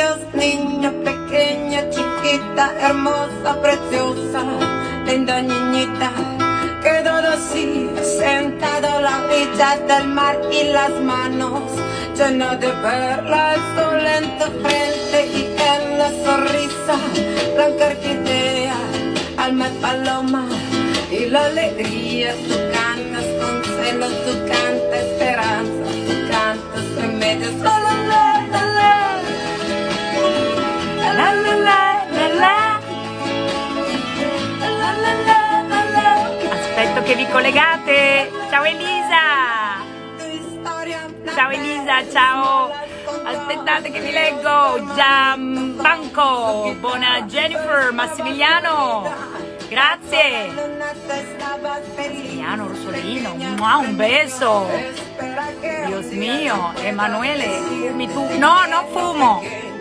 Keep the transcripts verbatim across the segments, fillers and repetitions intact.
Dios, niña pequeña, chiquita, hermosa, preciosa, linda niñita. Quedó así, sentado a la orilla del mar y las manos llenas de perlas, el sol en tu frente y en la sonrisa, blanca orquídea, alma de paloma y la alegría. Tú cantas con celos, tú cantas esperanza, tú cantas remedios. La la la la la, la la la la la, la la la la la. Aspetto che vi collegate. Ciao Elisa. Ciao Elisa, ciao. Aspettate che vi leggo. Gianbanco, buona Jennifer, Massimiliano. Grazie. Massimiliano, Orsolino, mua, un beso. Dios mio, Emanuele, fumi tu? No, non fumo.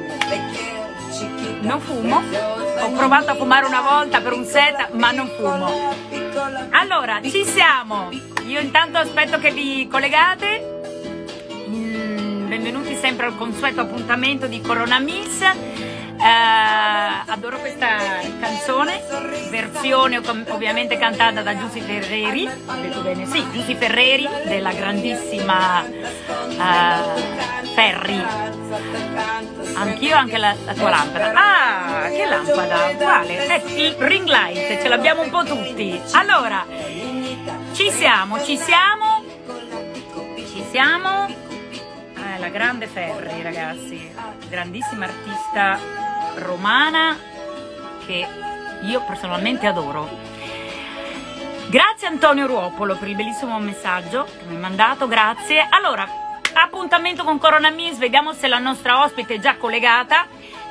Non fumo. Ho provato a fumare una volta per un set, ma non fumo. Allora, ci siamo. Io intanto aspetto che vi collegate. Mm, benvenuti sempre al consueto appuntamento di Corona Miss. Uh, adoro questa canzone, versione ovviamente cantata da Giusy Ferreri, ho detto bene? Sì, Giusy Ferreri, della grandissima uh, Ferri. Anch'io, anche la, la tua lampada. Ah, che lampada, uguale. Ecco, il ring light, ce l'abbiamo un po' tutti. Allora, ci siamo, ci siamo, ci siamo. Eh, la grande Ferri, ragazzi, grandissima artista romana che io personalmente adoro. Grazie Antonio Ruopolo per il bellissimo messaggio che mi hai mandato, grazie. Allora, appuntamento con Corona Miss, vediamo se la nostra ospite è già collegata.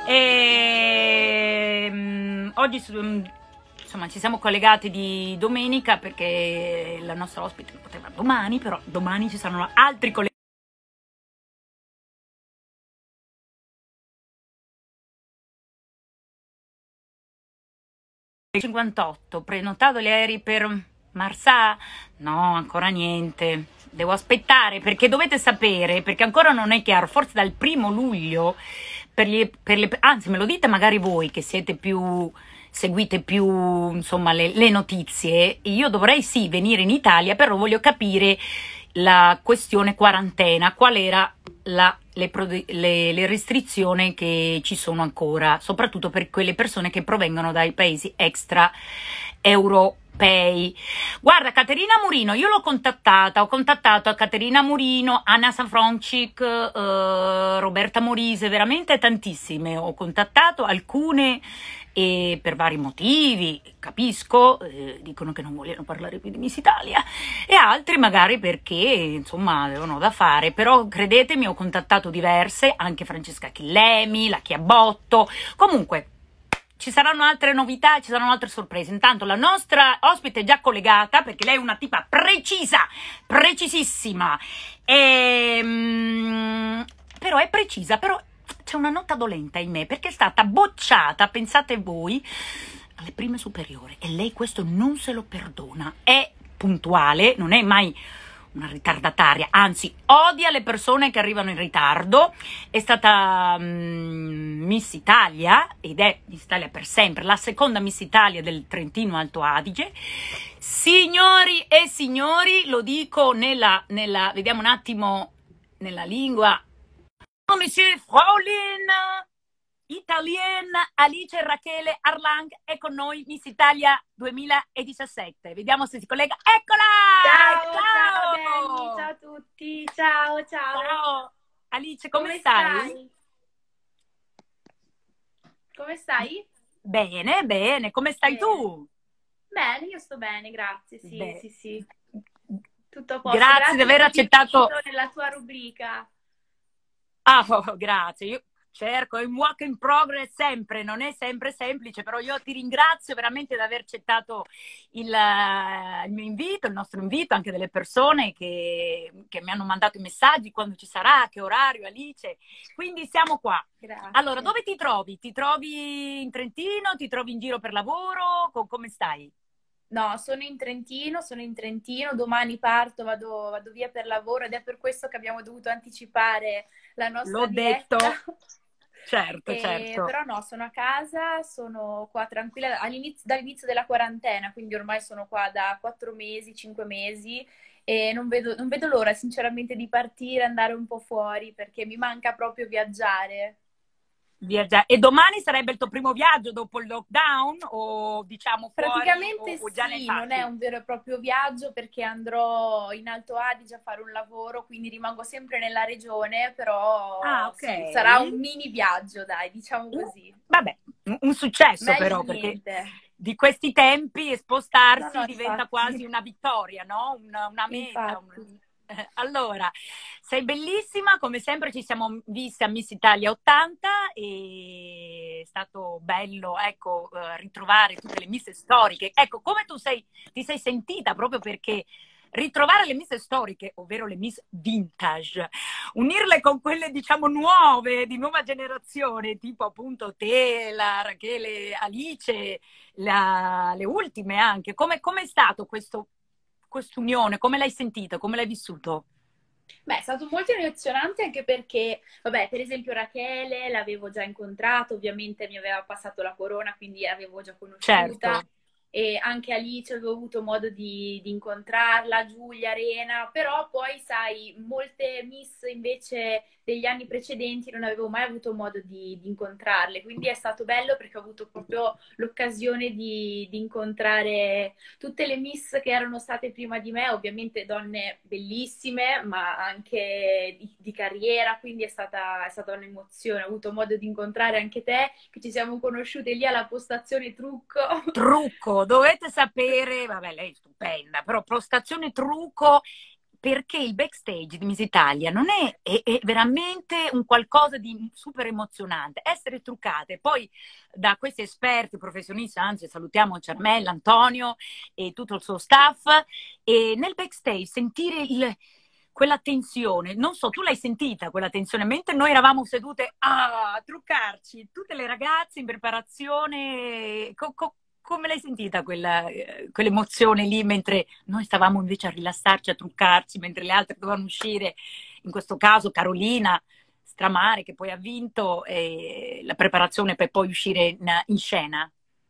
E, um, oggi insomma ci siamo collegati di domenica perché la nostra ospite poteva domani, però domani ci saranno altri collegamenti. cinquantotto, prenotato gli aerei per Marsà? No, ancora niente, devo aspettare perché dovete sapere, perché ancora non è chiaro, forse dal primo luglio, per, gli, per le, anzi me lo dite magari voi che siete più, seguite più insomma le, le notizie, io dovrei sì venire in Italia, però voglio capire la questione quarantena, qual era la, le, le, le restrizioni che ci sono ancora, soprattutto per quelle persone che provengono dai paesi extra europei. Guarda, Caterina Murino, io l'ho contattata, ho contattato a Caterina Murino, Anna Sanfroncic, eh, Roberta Morise, veramente tantissime, ho contattato alcune e per vari motivi, capisco, eh, dicono che non vogliono parlare più di Miss Italia, e altri magari perché, insomma, avevano da fare, però credetemi, ho contattato diverse, anche Francesca Chillemi, la Chiabotto, comunque ci saranno altre novità, ci saranno altre sorprese. Intanto la nostra ospite è già collegata, perché lei è una tipa precisa, precisissima, e, mm, però è precisa, però c'è una nota dolente, ahimè, perché è stata bocciata, pensate voi, alle prime superiori, e lei questo non se lo perdona. È puntuale, non è mai una ritardataria, anzi odia le persone che arrivano in ritardo. È stata um, Miss Italia, ed è Miss Italia per sempre, la seconda Miss Italia del Trentino Alto Adige. Signori e signori, lo dico nella, nella vediamo un attimo, nella lingua. Monsieur Fraulein, italienne Alice Rachele Arlang è con noi, Miss Italia duemiladiciassette. Vediamo se si collega. Eccola! Ciao, ciao, ciao Danny, ciao a tutti, ciao, ciao. Ciao Alice, come, come stai? stai? Come stai? Bene, bene, come stai bene. tu? Bene, io sto bene, grazie, sì, Beh. sì, sì. Tutto a posto. Grazie, Grazie di aver accettato nella tua rubrica. Ah, oh, grazie, io cerco, è un work in progress sempre, non è sempre semplice, però io ti ringrazio veramente di aver accettato il, il mio invito, il nostro invito, anche delle persone che, che mi hanno mandato i messaggi, quando ci sarà, che orario, Alice, quindi siamo qua. Grazie. Allora, dove ti trovi? Ti trovi in Trentino? Ti trovi in giro per lavoro? Come stai? No, sono in Trentino, sono in Trentino, domani parto, vado, vado via per lavoro ed è per questo che abbiamo dovuto anticipare la nostra L'ho diretta. detto. certo, E, certo. però no, sono a casa, sono qua tranquilla all'inizio- dall'inizio della quarantena, quindi ormai sono qua da quattro mesi, cinque mesi e non vedo, non vedo l'ora sinceramente di partire, andare un po' fuori perché mi manca proprio viaggiare. Viaggiare. E domani sarebbe il tuo primo viaggio dopo il lockdown o diciamo fuori o, Praticamente o già ne hai sì, non è fatti? un vero e proprio viaggio perché andrò in Alto Adige a fare un lavoro, quindi rimango sempre nella regione, Ah, però ok. sì, sarà un mini viaggio, dai, diciamo Uh, così. vabbè, un, un successo Meglio però, di perché niente. di questi tempi No, spostarsi no, diventa quasi infatti, una vittoria, no? Una, una meta. infatti. un- eh, Allora, sei bellissima, come sempre ci siamo viste a Miss Italia ottanta e è stato bello, ecco, eh, ritrovare tutte le Miss storiche. Ecco, come tu sei, ti sei sentita proprio perché ritrovare le Miss storiche, ovvero le Miss vintage, unirle con quelle diciamo nuove, di nuova generazione, tipo appunto te, la Rachele, Alice, la- le ultime anche. Come è stato questo, quest'unione? Come l'hai sentita? Come l'hai vissuto? Beh, è stato molto emozionante anche perché, vabbè, per esempio Rachele l'avevo già incontrato, ovviamente mi aveva passato la corona, quindi l'avevo già conosciuta. Certo, E anche Alice avevo avuto modo di, di incontrarla, Giulia, Arena, però poi, sai, molte miss invece degli anni precedenti non avevo mai avuto modo di, di incontrarle, quindi è stato bello perché ho avuto proprio l'occasione di, di incontrare tutte le miss che erano state prima di me, ovviamente donne bellissime, ma anche di, di carriera, quindi è stata, è stata un'emozione. Ho avuto modo di incontrare anche te, che ci siamo conosciute lì alla postazione trucco. trucco, dovete sapere, vabbè, lei è stupenda, però postazione trucco perché il backstage di Miss Italia non è, è, è veramente un qualcosa di super emozionante. Essere truccate poi da questi esperti professionisti, anzi salutiamo Cermella, Antonio e tutto il suo staff, e nel backstage sentire il, quella tensione, non so, tu l'hai sentita quella tensione, mentre noi eravamo sedute a truccarci, tutte le ragazze in preparazione, co- co- come l'hai sentita quella, eh, quell'emozione lì mentre noi stavamo invece a rilassarci, a truccarci, mentre le altre dovevano uscire, in questo caso Carolina Stramare che poi ha vinto e la preparazione per poi uscire in, in scena?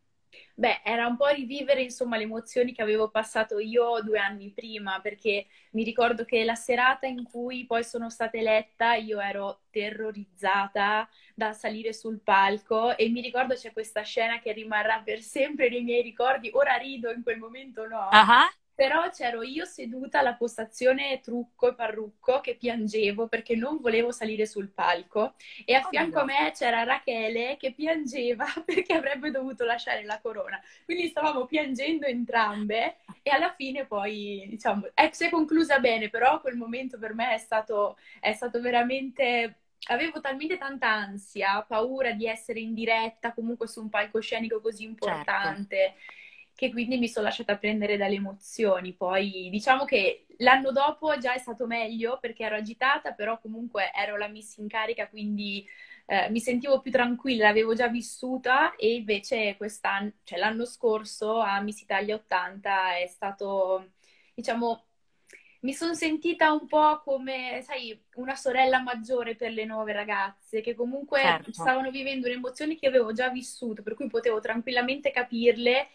Beh, era un po' rivivere, insomma, le emozioni che avevo passato io due anni prima, perché mi ricordo che la serata in cui poi sono stata eletta, io ero terrorizzata da salire sul palco e mi ricordo c'è questa scena che rimarrà per sempre nei miei ricordi. Ora rido, in quel momento no. Ah, ah. Però c'ero io seduta alla postazione trucco e parrucco che piangevo perché non volevo salire sul palco e a fianco a Oddio. me c'era Rachele che piangeva perché avrebbe dovuto lasciare la corona. Quindi stavamo piangendo entrambe e alla fine poi, diciamo, eh, si è conclusa bene, però quel momento per me è stato, è stato veramente... Avevo talmente tanta ansia, paura di essere in diretta comunque su un palcoscenico così Certo. importante che quindi mi sono lasciata prendere dalle emozioni. Poi diciamo che l'anno dopo già è stato meglio perché ero agitata, però comunque ero la miss in carica, quindi eh, mi sentivo più tranquilla, l'avevo già vissuta e invece quest'anno, cioè l'anno scorso a Miss Italia ottanta è stato, diciamo, mi sono sentita un po' come, sai, una sorella maggiore per le nuove ragazze che comunque Certo. stavano vivendo le emozioni che avevo già vissuto, per cui potevo tranquillamente capirle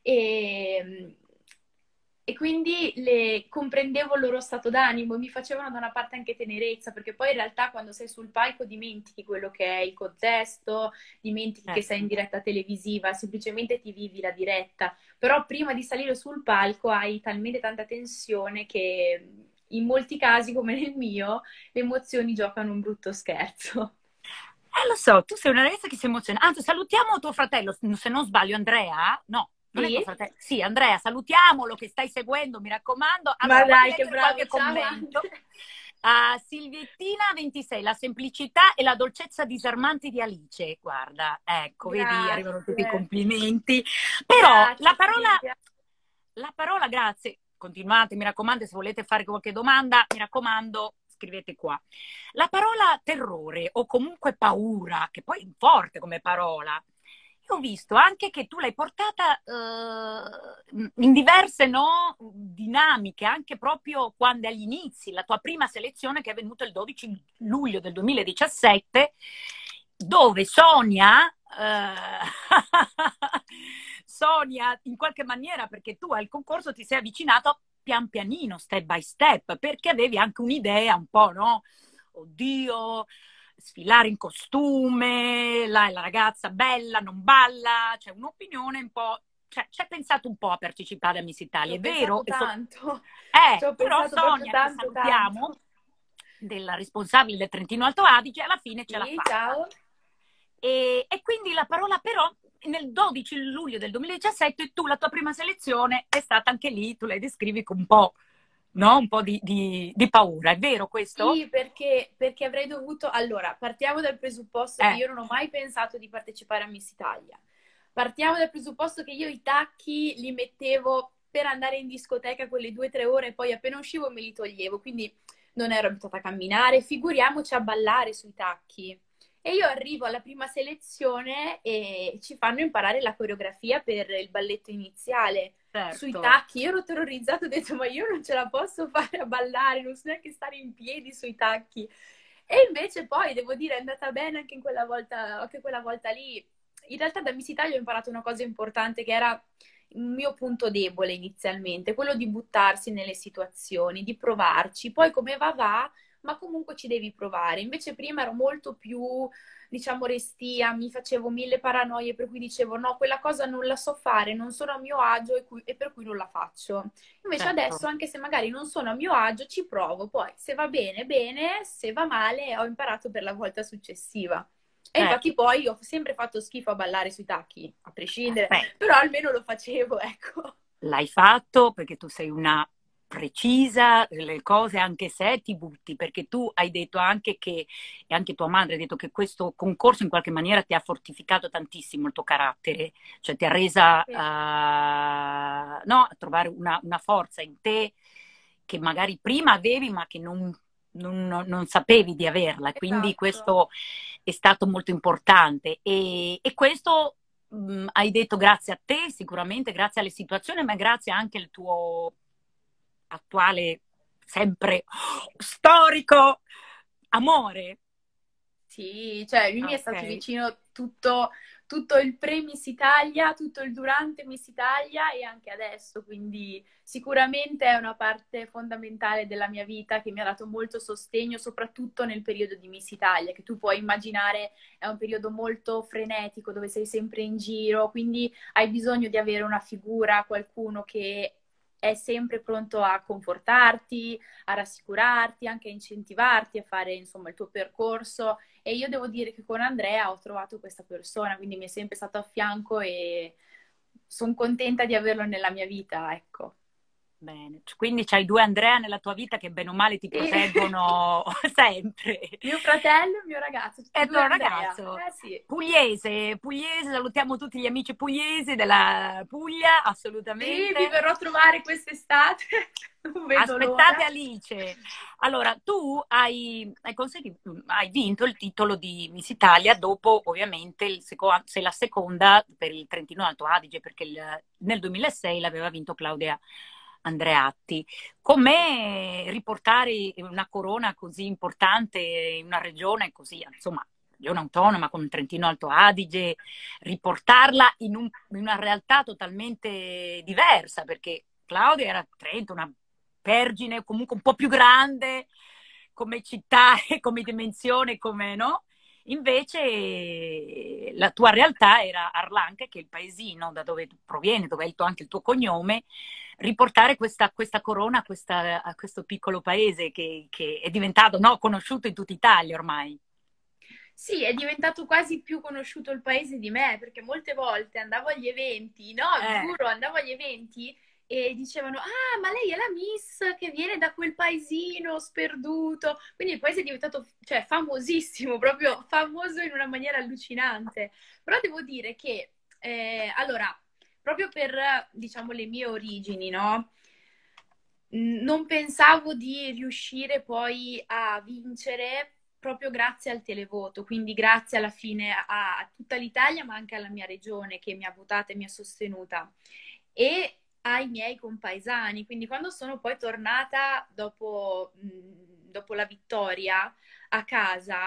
e, e quindi le, comprendevo il loro stato d'animo e mi facevano da una parte anche tenerezza, perché poi in realtà quando sei sul palco dimentichi quello che è il contesto, dimentichi che sei in Certo. diretta televisiva, semplicemente ti vivi la diretta. Però prima di salire sul palco hai talmente tanta tensione che in molti casi, come nel mio, le emozioni giocano un brutto scherzo. Eh, lo so, tu sei una ragazza che si emoziona. Anzi, salutiamo tuo fratello, se non sbaglio, Andrea. No, non è tuo Sì? fratello. Sì, Andrea, salutiamolo che stai seguendo, mi raccomando. Ma Allora, fammi dai, che leggere bravo, qualche ciao commento. Andre. A Silviettina ventisei, la semplicità e la dolcezza disarmanti di Alice. Guarda, ecco, vedi, arrivano tutti i Grazie, complimenti. Però la grazie parola, Silvia. la parola, grazie, continuate, mi raccomando, se volete fare qualche domanda, mi raccomando, scrivete qua. La parola terrore o comunque paura, che poi è forte come parola, io ho visto anche che tu l'hai portata eh, in diverse no, dinamiche, anche proprio quando agli inizi, la tua prima selezione che è venuta il dodici luglio del duemiladiciassette, dove Sonia, eh, Sonia in qualche maniera, perché tu al concorso ti sei avvicinato pian pianino, step by step, perché avevi anche un'idea un po', no? Oddio, sfilare in costume, la, la ragazza bella, non balla, c'è un'opinione un po', cioè ci hai pensato un po' a partecipare a Miss Ci Italia, ho è vero? pensato E so- tanto, ci eh, ho però pensato proprio Sonia, che tanto, salutiamo, tanto. della responsabile del Trentino Alto Adige, alla fine ce l'ha Sì, fatta. ciao. E, e quindi la parola però nel dodici luglio del duemiladiciassette tu, la tua prima selezione è stata anche lì, tu la descrivi con un po', no? Un po' di, di, di paura, è vero questo? Sì, perché, perché avrei dovuto... Allora, partiamo dal presupposto che Eh, io non ho mai pensato di partecipare a Miss Italia. Partiamo dal presupposto che io i tacchi li mettevo per andare in discoteca quelle due o tre ore e poi appena uscivo me li toglievo, quindi non ero abituata a camminare, figuriamoci a ballare sui tacchi. E io arrivo alla prima selezione e ci fanno imparare la coreografia per il balletto iniziale sui certo. tacchi. Io ero terrorizzata, ho detto, ma io non ce la posso fare a ballare, non so neanche stare in piedi sui tacchi. E invece poi, devo dire, è andata bene anche in quella volta, anche quella volta lì. In realtà da Miss Italia ho imparato una cosa importante che era un mio punto debole inizialmente, quello di buttarsi nelle situazioni, di provarci. Poi come va va, ma comunque ci devi provare. Invece prima ero molto più, diciamo, restia, mi facevo mille paranoie per cui dicevo no, quella cosa non la so fare, non sono a mio agio e, cui- e per cui non la faccio. Invece Certo. adesso, anche se magari non sono a mio agio, ci provo. Poi se va bene, bene, se va male, ho imparato per la volta successiva. E Certo. infatti poi ho sempre fatto schifo a ballare sui tacchi, a prescindere, Beh, però almeno lo facevo, ecco. l'hai fatto perché tu sei una precisa, le cose anche se ti butti, perché tu hai detto anche che, e anche tua madre ha detto che questo concorso in qualche maniera ti ha fortificato tantissimo il tuo carattere, cioè ti ha resa Sì, uh, no, a trovare una, una forza in te che magari prima avevi ma che non, non, non sapevi di averla, quindi esatto. questo è stato molto importante e, e questo mh, hai detto grazie a te, sicuramente grazie alle situazioni, ma grazie anche al tuo attuale, sempre storico amore. Sì, cioè lui mi è stato Ok, vicino tutto, tutto il pre-Miss Italia, tutto il durante Miss Italia e anche adesso, quindi sicuramente è una parte fondamentale della mia vita che mi ha dato molto sostegno, soprattutto nel periodo di Miss Italia, che tu puoi immaginare è un periodo molto frenetico dove sei sempre in giro, quindi hai bisogno di avere una figura, qualcuno che è sempre pronto a confortarti, a rassicurarti, anche a incentivarti a fare insomma il tuo percorso e io devo dire che con Andrea ho trovato questa persona, quindi mi è sempre stato a fianco e sono contenta di averlo nella mia vita, ecco. bene. Quindi c'hai due Andrea nella tua vita che bene o male ti Sì. proteggono sempre. Mio fratello e il mio ragazzo, tutti e E due tuo Andrea. ragazzo, Eh sì. pugliese, pugliese, salutiamo tutti gli amici pugliesi della Puglia, Sì, vi assolutamente. verrò a trovare quest'estate, non vedo Aspettate l'ora. Alice. Allora, tu hai, hai, consegui- hai vinto il titolo di Miss Italia dopo, ovviamente, il seco- sei la seconda per il Trentino Alto Adige, perché il- nel duemilasei l'aveva vinto Claudia Andreatti. Com'è riportare una corona così importante in una regione così, insomma, regione autonoma come il Trentino Alto Adige, riportarla in, un- in una realtà totalmente diversa, perché Claudia era Trento, una vergine comunque un po' più grande come città e come dimensione, come no? Invece la tua realtà era Arlanca, che è il paesino da dove tu provieni, dove è il tuo- anche il tuo cognome, riportare questa, questa corona a, questa- a questo piccolo paese che, che è diventato no, conosciuto in tutta Italia ormai. Sì, è diventato quasi più conosciuto il paese di me, perché molte volte andavo agli eventi, no, Eh, giuro, andavo agli eventi e dicevano, ah, ma lei è la Miss che viene da quel paesino sperduto. Quindi il paese è diventato, cioè, famosissimo, proprio famoso in una maniera allucinante. Però devo dire che, eh, allora, proprio per, diciamo, le mie origini, no? Non pensavo di riuscire poi a vincere proprio grazie al televoto, quindi grazie alla fine a, a tutta l'Italia, ma anche alla mia regione che mi ha votata e mi ha sostenuta e ai miei compaesani. Quindi quando sono poi tornata dopo, mh, dopo la vittoria a casa,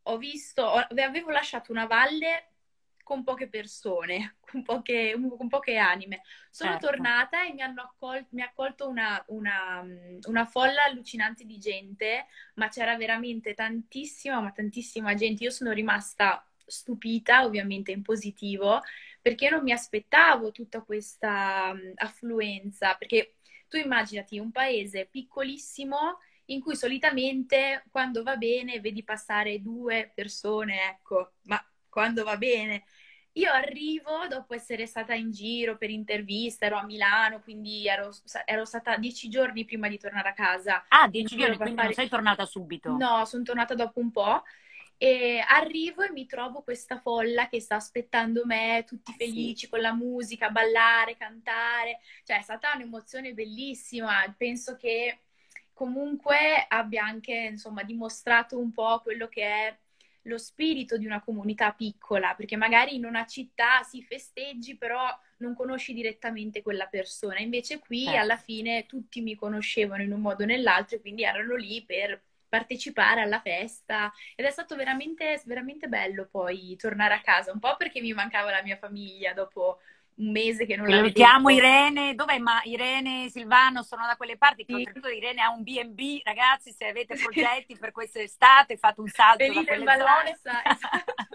ho visto, ho- avevo lasciato una valle con poche persone, con poche, con poche anime. Sono certo. tornata e mi hanno accol- mi ha accolto una, una, mm, una folla allucinante di gente, ma c'era veramente tantissima, ma tantissima gente. Io sono rimasta stupita, ovviamente in positivo, perché non mi aspettavo tutta questa mm, affluenza, perché tu immaginati un paese piccolissimo in cui solitamente quando va bene vedi passare due persone, ecco, ma quando va bene. Io arrivo dopo essere stata in giro per intervista, ero a Milano, quindi ero, ero stata dieci giorni prima di tornare a casa Ah, in dieci giro giorni, per quindi non fare... sei tornata subito. No, sono tornata dopo un po'. E arrivo e mi trovo questa folla che sta aspettando me, tutti Eh sì. felici con la musica, ballare, cantare. Cioè, è stata un'emozione bellissima. Penso che comunque abbia anche, insomma, dimostrato un po' quello che è lo spirito di una comunità piccola, perché magari in una città si festeggi, però non conosci direttamente quella persona. Invece qui alla Certo. fine tutti mi conoscevano in un modo o nell'altro e quindi erano lì per partecipare alla festa ed è stato veramente, veramente bello poi tornare a casa, un po' perché mi mancava la mia famiglia dopo un mese che non la Salutiamo vedevo. Irene, dov'è? Ma Irene, Silvano sono da quelle parti, che Sì. oltretutto Irene ha un B and B, ragazzi, se avete progetti per quest'estate fate un salto da Venite in quelle zone. Vallarsa, esatto.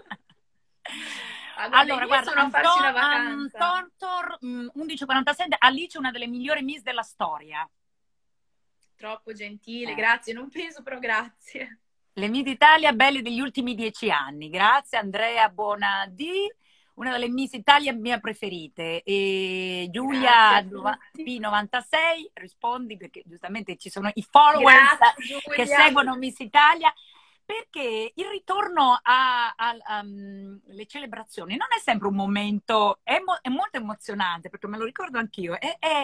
Ah, guarda, i Allora, miei guarda, sono a farsi una Anton, vacanza. Anton Tor, mm, undici e quarantasei, Alice è una delle migliori Miss della storia. Troppo gentile, Eh. grazie, non penso però grazie. Le Miss d'Italia belle degli ultimi dieci anni. Grazie Andrea Bonadì, una delle Miss Italia mie preferite. E Grazie Giulia a tutti. P novantasei, rispondi perché giustamente ci sono i followers Grazie che Giulia. seguono Miss Italia. Perché il ritorno alle celebrazioni non è sempre un momento, è, mo- è molto emozionante, perché me lo ricordo anch'io, e, e-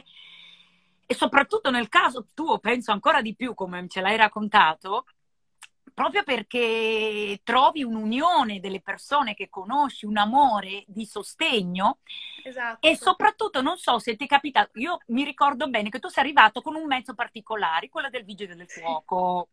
e soprattutto nel caso tuo, penso ancora di più, come ce l'hai raccontato, proprio perché trovi un'unione delle persone che conosci, un amore di sostegno e Esatto. soprattutto non so se ti è capitato, io mi ricordo bene che tu sei arrivato con un mezzo particolare, quello del Vigile del Sì. Fuoco,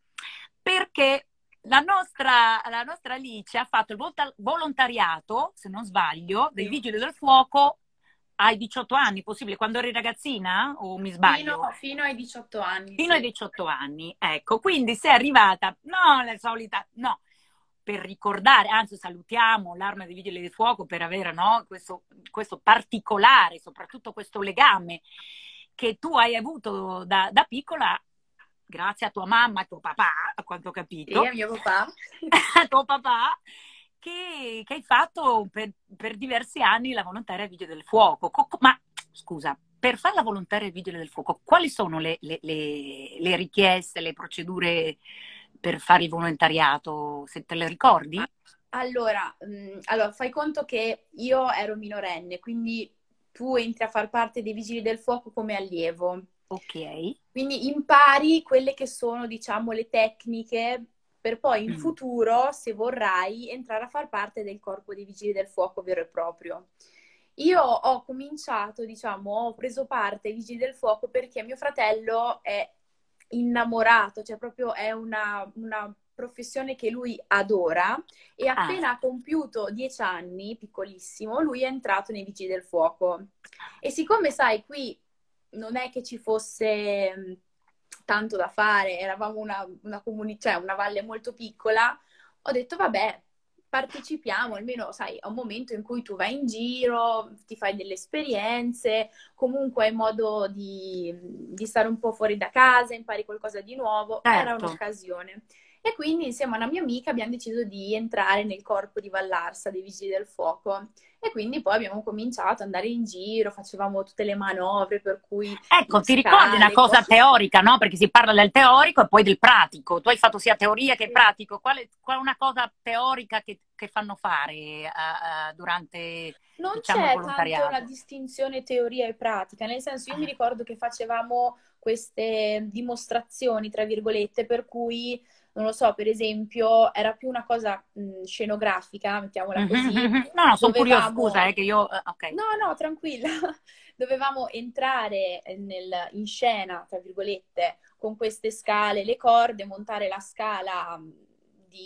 perché la nostra, la nostra Alice ha fatto il volta- volontariato, se non sbaglio, del Sì. Vigile del Fuoco ai diciotto anni, possibile, quando eri ragazzina o mi Fino, sbaglio? fino ai diciotto anni, Fino ai sì. diciotto anni, ecco, quindi sei arrivata, no, la solita, no, per ricordare, anzi salutiamo l'Arma dei Vigili del Fuoco per avere, no, questo, questo particolare, soprattutto questo legame che tu hai avuto da, da piccola, grazie a tua mamma e tuo papà, a quanto ho Sì, capito, a mio papà. a tuo papà, che, che hai fatto per, per diversi anni la volontaria Vigile del Fuoco. Co- co- ma scusa, per fare la volontaria Vigile del Fuoco, quali sono le, le- le- le richieste, le procedure per fare il volontariato? Se te le ricordi? Allora, mh, allora, fai conto che io ero minorenne, quindi tu entri a far parte dei Vigili del Fuoco come allievo. Ok. Quindi impari quelle che sono, diciamo, le tecniche per poi in Mm. futuro, se vorrai, entrare a far parte del corpo dei Vigili del Fuoco vero e proprio. Io ho cominciato, diciamo, ho preso parte ai Vigili del Fuoco perché mio fratello è innamorato, cioè proprio è una, una professione che lui adora e Ah, appena ha compiuto dieci anni, piccolissimo, lui è entrato nei Vigili del Fuoco. E siccome, sai, qui non è che ci fosse mh, tanto da fare, eravamo una, una comunità, cioè una valle molto piccola, ho detto vabbè, partecipiamo, almeno sai, a un momento in cui tu vai in giro, ti fai delle esperienze, comunque hai modo di, di stare un po' fuori da casa, impari qualcosa di nuovo, era certo. un'occasione. E quindi insieme a una mia amica abbiamo deciso di entrare nel corpo di Vallarsa, dei Vigili del Fuoco. E quindi poi abbiamo cominciato ad andare in giro, facevamo tutte le manovre, per cui Ecco, ti ricordi una scale, cosa cose. teorica, no? Perché si parla del teorico e poi del pratico. Tu hai fatto sia teoria che Sì. pratico. Qual è, qual è una cosa teorica che, che fanno fare eh, eh, durante, Non diciamo, il c'è tanto una volontariato? distinzione teoria e pratica, nel senso io mi Ah, ricordo che facevamo queste dimostrazioni, tra virgolette, per cui, non lo so, per esempio, era più una cosa mh, scenografica, mettiamola mhm, così, mhm. No, no, sono curiosa, scusa, dovevamo... eh, che io... eh, ok. No, no, tranquilla. Dovevamo entrare nel- in scena, tra virgolette, con queste scale, le corde, montare la scala mh, di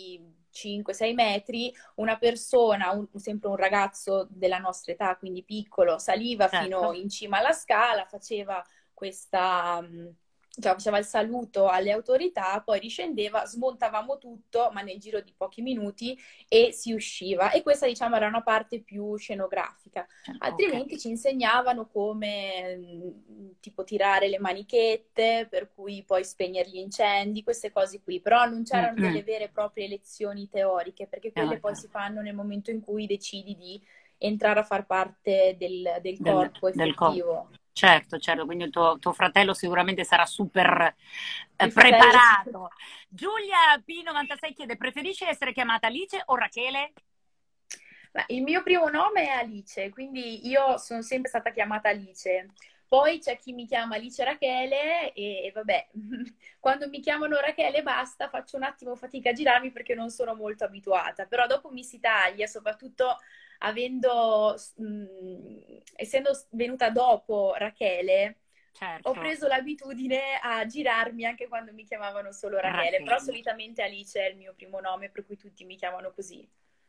cinque sei metri, una persona, un- sempre un ragazzo della nostra età, quindi piccolo, saliva fino certo. in cima alla scala, faceva questa, mh, cioè faceva il saluto alle autorità, poi riscendeva, smontavamo tutto, ma nel giro di pochi minuti, e si usciva. E questa, diciamo, era una parte più scenografica. Cioè, ok. Altrimenti ci insegnavano come mh, tipo tirare le manichette, per cui poi spegnere gli incendi, queste cose qui. Però non Mm, c'erano mm. delle vere e proprie lezioni teoriche, perché quelle poi Teorica. si fanno nel momento in cui decidi di entrare a far parte del, del Del, corpo del co- effettivo. Certo, certo, quindi il tuo, tuo fratello sicuramente sarà super eh, Mio fratello sì. preparato. Giulia P novantasei chiede, preferisci essere chiamata Alice o Rachele? Ma il mio primo nome è Alice, quindi io sono sempre stata chiamata Alice. Poi c'è chi mi chiama Alice Rachele e, e vabbè, quando mi chiamano Rachele e basta, faccio un attimo fatica a girarmi perché non sono molto abituata. Però dopo Miss Italia, soprattutto avendo, mh, essendo venuta dopo Rachele, ho Certo, preso l'abitudine a girarmi anche quando mi chiamavano solo Rachele. Però Rachele. solitamente Alice è il mio primo nome, per cui tutti mi chiamano così.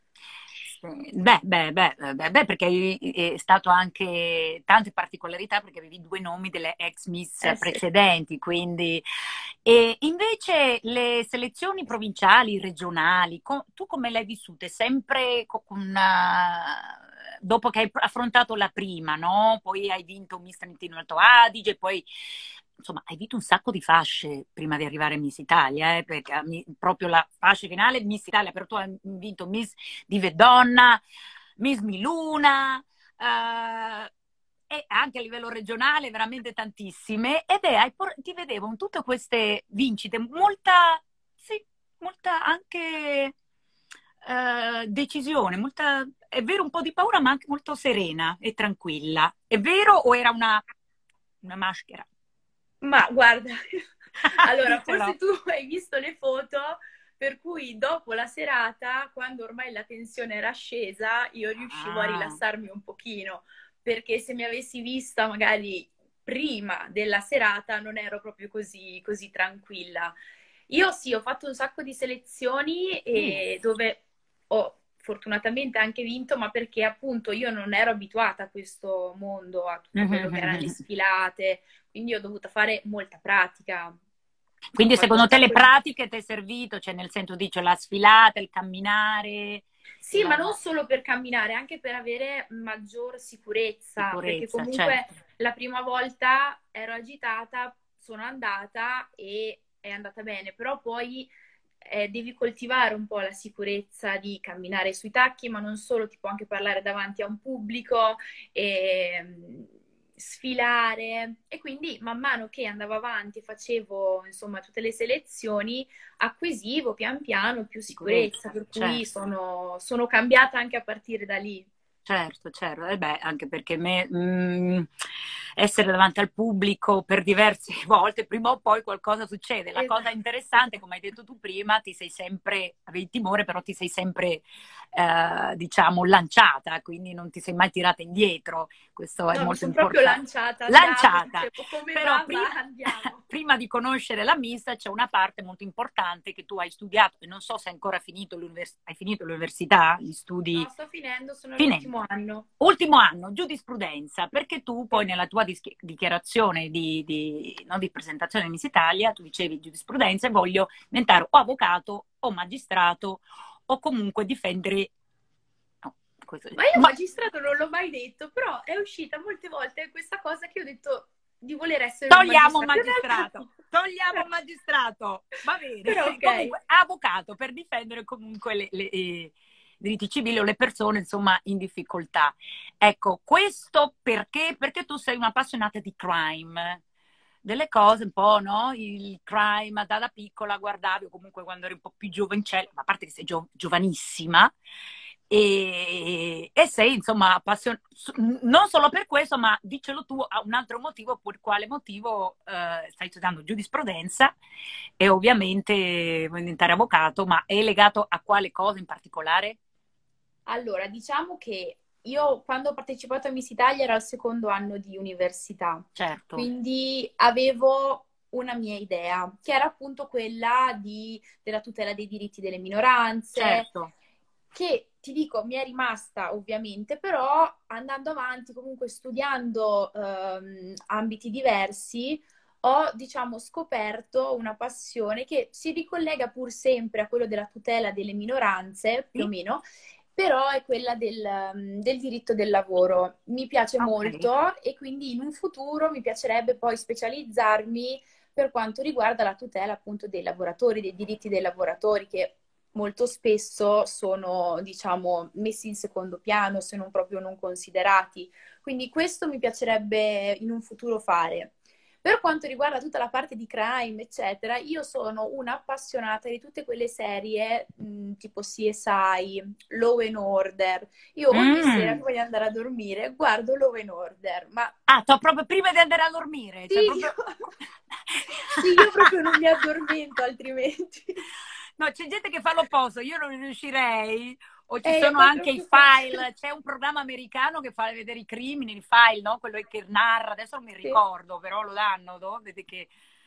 Beh, beh, beh, beh, beh, perché hai- è stato anche tante particolarità perché avevi due nomi delle ex Miss Eh sì. precedenti, quindi e invece le selezioni provinciali, regionali, co- tu come le hai vissute? Sempre co- con una- dopo che hai affrontato la prima, no? Poi hai vinto Miss Trentino Alto Adige, poi insomma hai vinto un sacco di fasce prima di arrivare a Miss Italia, eh, perché mi- proprio la fascia finale Miss Italia, però tu hai vinto Miss Dive Donna, Miss Miluna, eh, e anche a livello regionale veramente tantissime, ed è, hai por- ti vedevo in tutte queste vincite molta, sì, molta anche eh, decisione, molta, è vero un po' di paura, ma anche molto serena e tranquilla. È vero o era una, una maschera? Ma guarda, allora, Dicelo. forse tu hai visto le foto, per cui dopo la serata, quando ormai la tensione era scesa, io riuscivo a Ah, rilassarmi un pochino, perché se mi avessi vista magari prima della serata non ero proprio così, così tranquilla. Io sì, ho fatto un sacco di selezioni sì, e dove ho fortunatamente anche vinto, ma perché appunto io non ero abituata a questo mondo, a tutto quello che erano le sfilate, quindi ho dovuto fare molta pratica. Ho quindi fatto un secondo te le sacco di... pratiche ti è servito, cioè nel senso dice la sfilata, il camminare, Sì, ma non la solo per camminare, anche per avere maggior sicurezza, perché sicurezza, comunque certo, la prima volta ero agitata, sono andata e è andata bene, però poi eh, devi coltivare un po' la sicurezza di camminare sui tacchi, ma non solo, ti può anche parlare davanti a un pubblico, e, sfilare. E quindi man mano che andavo avanti e facevo insomma tutte le selezioni, acquisivo pian piano più sicurezza, sicurezza, per cui certo. sono, sono cambiata anche a partire da lì. Certo, certo, e beh, anche perché me, mh, essere davanti al pubblico per diverse volte, prima o poi qualcosa succede. La cosa Esatto. interessante, come hai detto tu prima, ti sei sempre, avevi timore, però ti sei sempre, eh, diciamo, lanciata, quindi non ti sei mai tirata indietro. Questo è No, mi molto sono proprio importante. lanciata, andavo, Lanciata, dicevo come però va, va, prima, andiamo. prima di conoscere la mista c'è una parte molto importante che tu hai studiato e non so se hai ancora finito l'univers- hai finito l'università, gli No, studi sto finendo, sono finendo. all'ultimo anno. Ultimo anno, giurisprudenza, perché tu Sì. poi nella tua dis- dichiarazione di, di, no, di presentazione in Miss Italia, tu dicevi giurisprudenza e voglio diventare o avvocato o magistrato o comunque difendere... No, questo- Ma io ma magistrato non l'ho mai detto, però è uscita molte volte questa cosa che ho detto di voler essere un togliamo magistrato. In realtà magistrato, no. togliamo Però, magistrato, va bene. però ok. Comunque, avvocato per difendere comunque le, le, i diritti civili o le persone, insomma, in difficoltà. Ecco, questo perché? Perché tu sei un'appassionata di crime, delle cose un po', no? Il crime da, da piccola guardavi, o comunque quando eri un po' più giovancella, ma a parte che sei gio- giovanissima, e, e sei insomma appassionata, non solo per questo, ma dicelo tu, ha un altro motivo per quale motivo eh, stai studiando giurisprudenza e ovviamente vuoi diventare avvocato, ma è legato a quale cosa in particolare? Allora, diciamo che io quando ho partecipato a Miss Italia era al secondo anno di università, Certo, quindi avevo una mia idea, che era appunto quella di, della tutela dei diritti delle minoranze, Certo. che ti dico mi è rimasta ovviamente, però andando avanti, comunque studiando ehm, ambiti diversi, ho diciamo scoperto una passione che si ricollega pur sempre a quello della tutela delle minoranze, più o Sì? meno, però è quella del, um, del diritto del lavoro. Mi piace Ok. molto e quindi in un futuro mi piacerebbe poi specializzarmi per quanto riguarda la tutela appunto dei lavoratori, dei diritti dei lavoratori che molto spesso sono, diciamo, messi in secondo piano, se non proprio non considerati. Quindi questo mi piacerebbe in un futuro fare. Per quanto riguarda tutta la parte di crime, eccetera, io sono un'appassionata di tutte quelle serie mh, tipo C S I, Law and Order. Io ogni sera Mm. prima di andare a dormire guardo Law and Order, ma Ah, to proprio prima di andare a dormire, sì, cioè io, proprio... sì, io proprio non mi addormento altrimenti. No, c'è gente che fa l'opposto, io non riuscirei, o ci Eh, sono ma è anche i proprio facile. file, c'è un programma americano che fa vedere i crimini, il file, no? Quello che narra, adesso non mi Sì. ricordo, però lo danno, no? Vedi che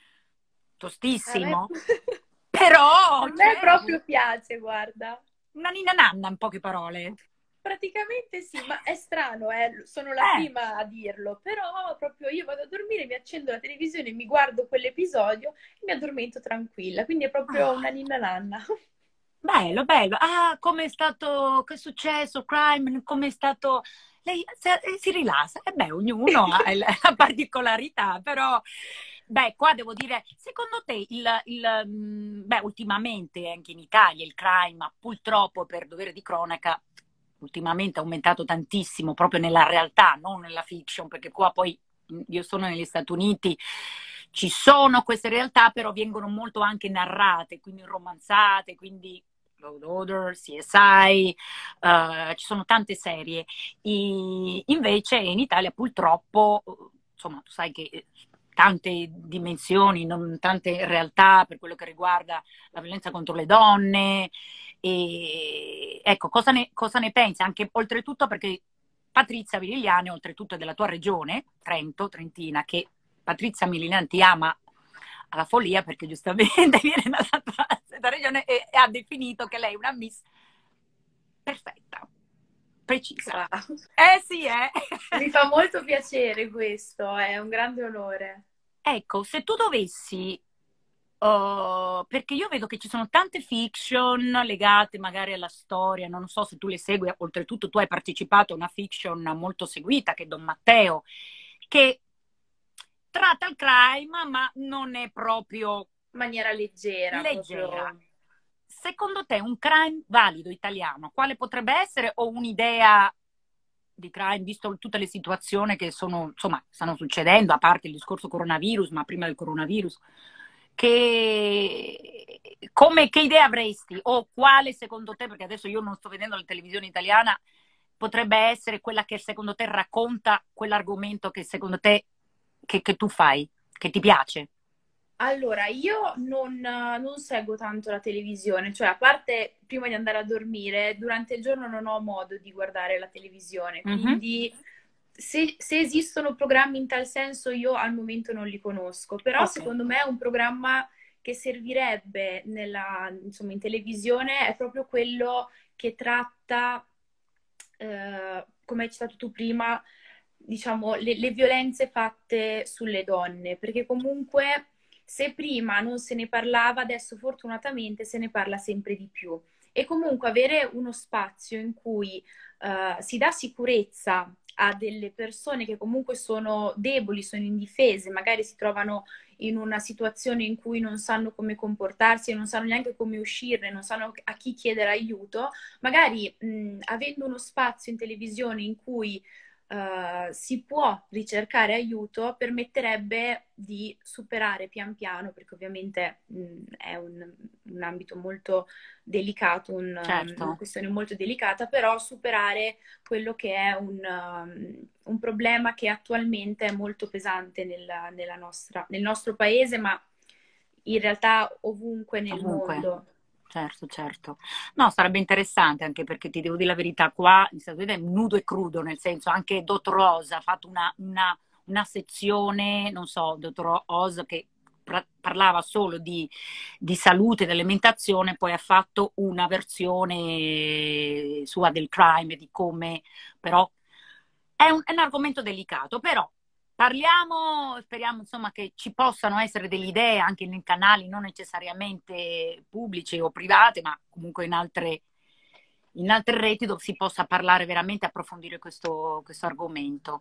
A me, tostissimo, però a me c'è proprio piace, guarda. una ninna nanna, in poche parole. Praticamente sì, ma è strano, eh? Sono la Eh, prima a dirlo, però proprio io vado a dormire, mi accendo la televisione, mi guardo quell'episodio e mi addormento tranquilla, quindi è proprio una ah, ninna nanna. bello, bello. Ah, come è stato, che è successo, crime, come è stato... Lei si, si rilassa, e beh, ognuno ha la particolarità, però... Beh, qua devo dire, secondo te, il, il, mh, beh, ultimamente anche in Italia il crime, ma purtroppo per dovere di cronaca, ultimamente è aumentato tantissimo proprio nella realtà, non nella fiction, perché qua poi mh, io sono negli Stati Uniti, ci sono queste realtà, però vengono molto anche narrate, quindi romanzate, quindi Law and Order, C S I, eh, ci sono tante serie. I- invece in Italia purtroppo, insomma, tu sai che tante dimensioni, non, tante realtà per quello che riguarda la violenza contro le donne. E ecco, cosa ne, cosa ne pensi? Anche oltretutto perché Patrizia Miliani, oltretutto è della tua regione, Trento, Trentina, che Patrizia Miliani ti ama alla follia perché giustamente viene dalla tua regione e, e ha definito che lei è una miss perfetta, precisa. Wow. Eh sì, eh. Mi fa molto piacere questo, è un grande onore. Ecco, se tu dovessi, uh, perché io vedo che ci sono tante fiction legate magari alla storia, non so se tu le segui, oltretutto tu hai partecipato a una fiction molto seguita che è Don Matteo, che tratta il crime ma non è proprio In maniera leggera, leggera. proprio. Secondo te un crime valido italiano, quale potrebbe essere o un'idea di crime, visto tutte le situazioni che sono, insomma, stanno succedendo, a parte il discorso coronavirus, ma prima del coronavirus, che, come, che idea avresti? O quale secondo te, perché adesso io non sto vedendo la televisione italiana, potrebbe essere quella che secondo te racconta quell'argomento che secondo te, che, che tu fai, che ti piace? Allora, io non, non seguo tanto la televisione, cioè a parte prima di andare a dormire, durante il giorno non ho modo di guardare la televisione, Mhm. quindi se, se esistono programmi in tal senso io al momento non li conosco, però Ok, secondo me un programma che servirebbe nella, insomma, in televisione è proprio quello che tratta, eh, come hai citato tu prima, diciamo, le, le violenze fatte sulle donne, perché comunque se prima non se ne parlava, adesso fortunatamente se ne parla sempre di più. E comunque avere uno spazio in cui eh, si dà sicurezza a delle persone che comunque sono deboli, sono indifese, magari si trovano in una situazione in cui non sanno come comportarsi, non sanno neanche come uscirne, non sanno a chi chiedere aiuto, magari mh, avendo uno spazio in televisione in cui uh, si può ricercare aiuto, permetterebbe di superare pian piano, perché ovviamente mh, è un, un ambito molto delicato, un, um, una certo. questione molto delicata, però superare quello che è un, um, un problema che attualmente è molto pesante nella, nella nostra, nel nostro paese, ma in realtà ovunque nel Ovunque, mondo. certo, certo. No, sarebbe interessante anche perché ti devo dire la verità, qua in Stati Uniti è nudo e crudo, nel senso anche Dottor Oz ha fatto una, una, una sezione, non so, Dottor Oz che parlava solo di, di salute e di alimentazione, poi ha fatto una versione sua del crime, di come, però è un, è un argomento delicato, però parliamo, speriamo insomma che ci possano essere delle idee anche nei canali non necessariamente pubblici o private, ma comunque in altre, in altre reti dove si possa parlare veramente, approfondire questo, questo argomento.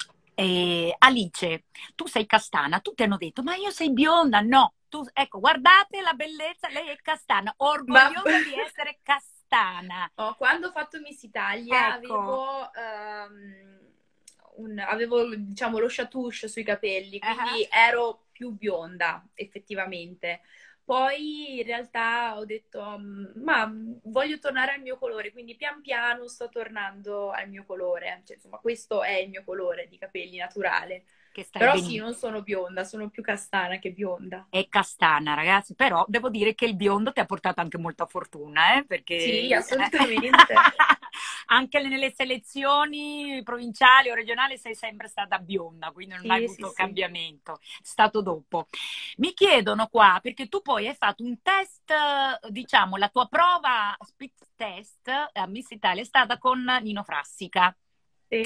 E Alice, tu sei castana, tutti hanno detto, ma io sei bionda, no, tu, ecco, guardate la bellezza, lei è castana, orgogliosa Ma... di essere castana. Oh, quando ho fatto Miss Italia Ecco. avevo, ehm, un, avevo, diciamo, lo chatouche sui capelli, quindi Uh-huh. ero più bionda, effettivamente. Poi in realtà ho detto, mm, ma voglio tornare al mio colore, quindi pian piano sto tornando al mio colore. Cioè, insomma, questo è il mio colore di capelli naturale. Che stai Però benissimo. sì, non sono bionda, sono più castana che bionda. È castana, ragazzi, però devo dire che il biondo ti ha portato anche molta fortuna, eh? Perché Sì, assolutamente. anche nelle selezioni provinciali o regionali sei sempre stata bionda, quindi non Sì, hai sì, avuto sì. cambiamento, è stato dopo. Mi chiedono qua, perché tu poi hai fatto un test, diciamo, la tua prova split test a Miss Italia è stata con Nino Frassica. Sì.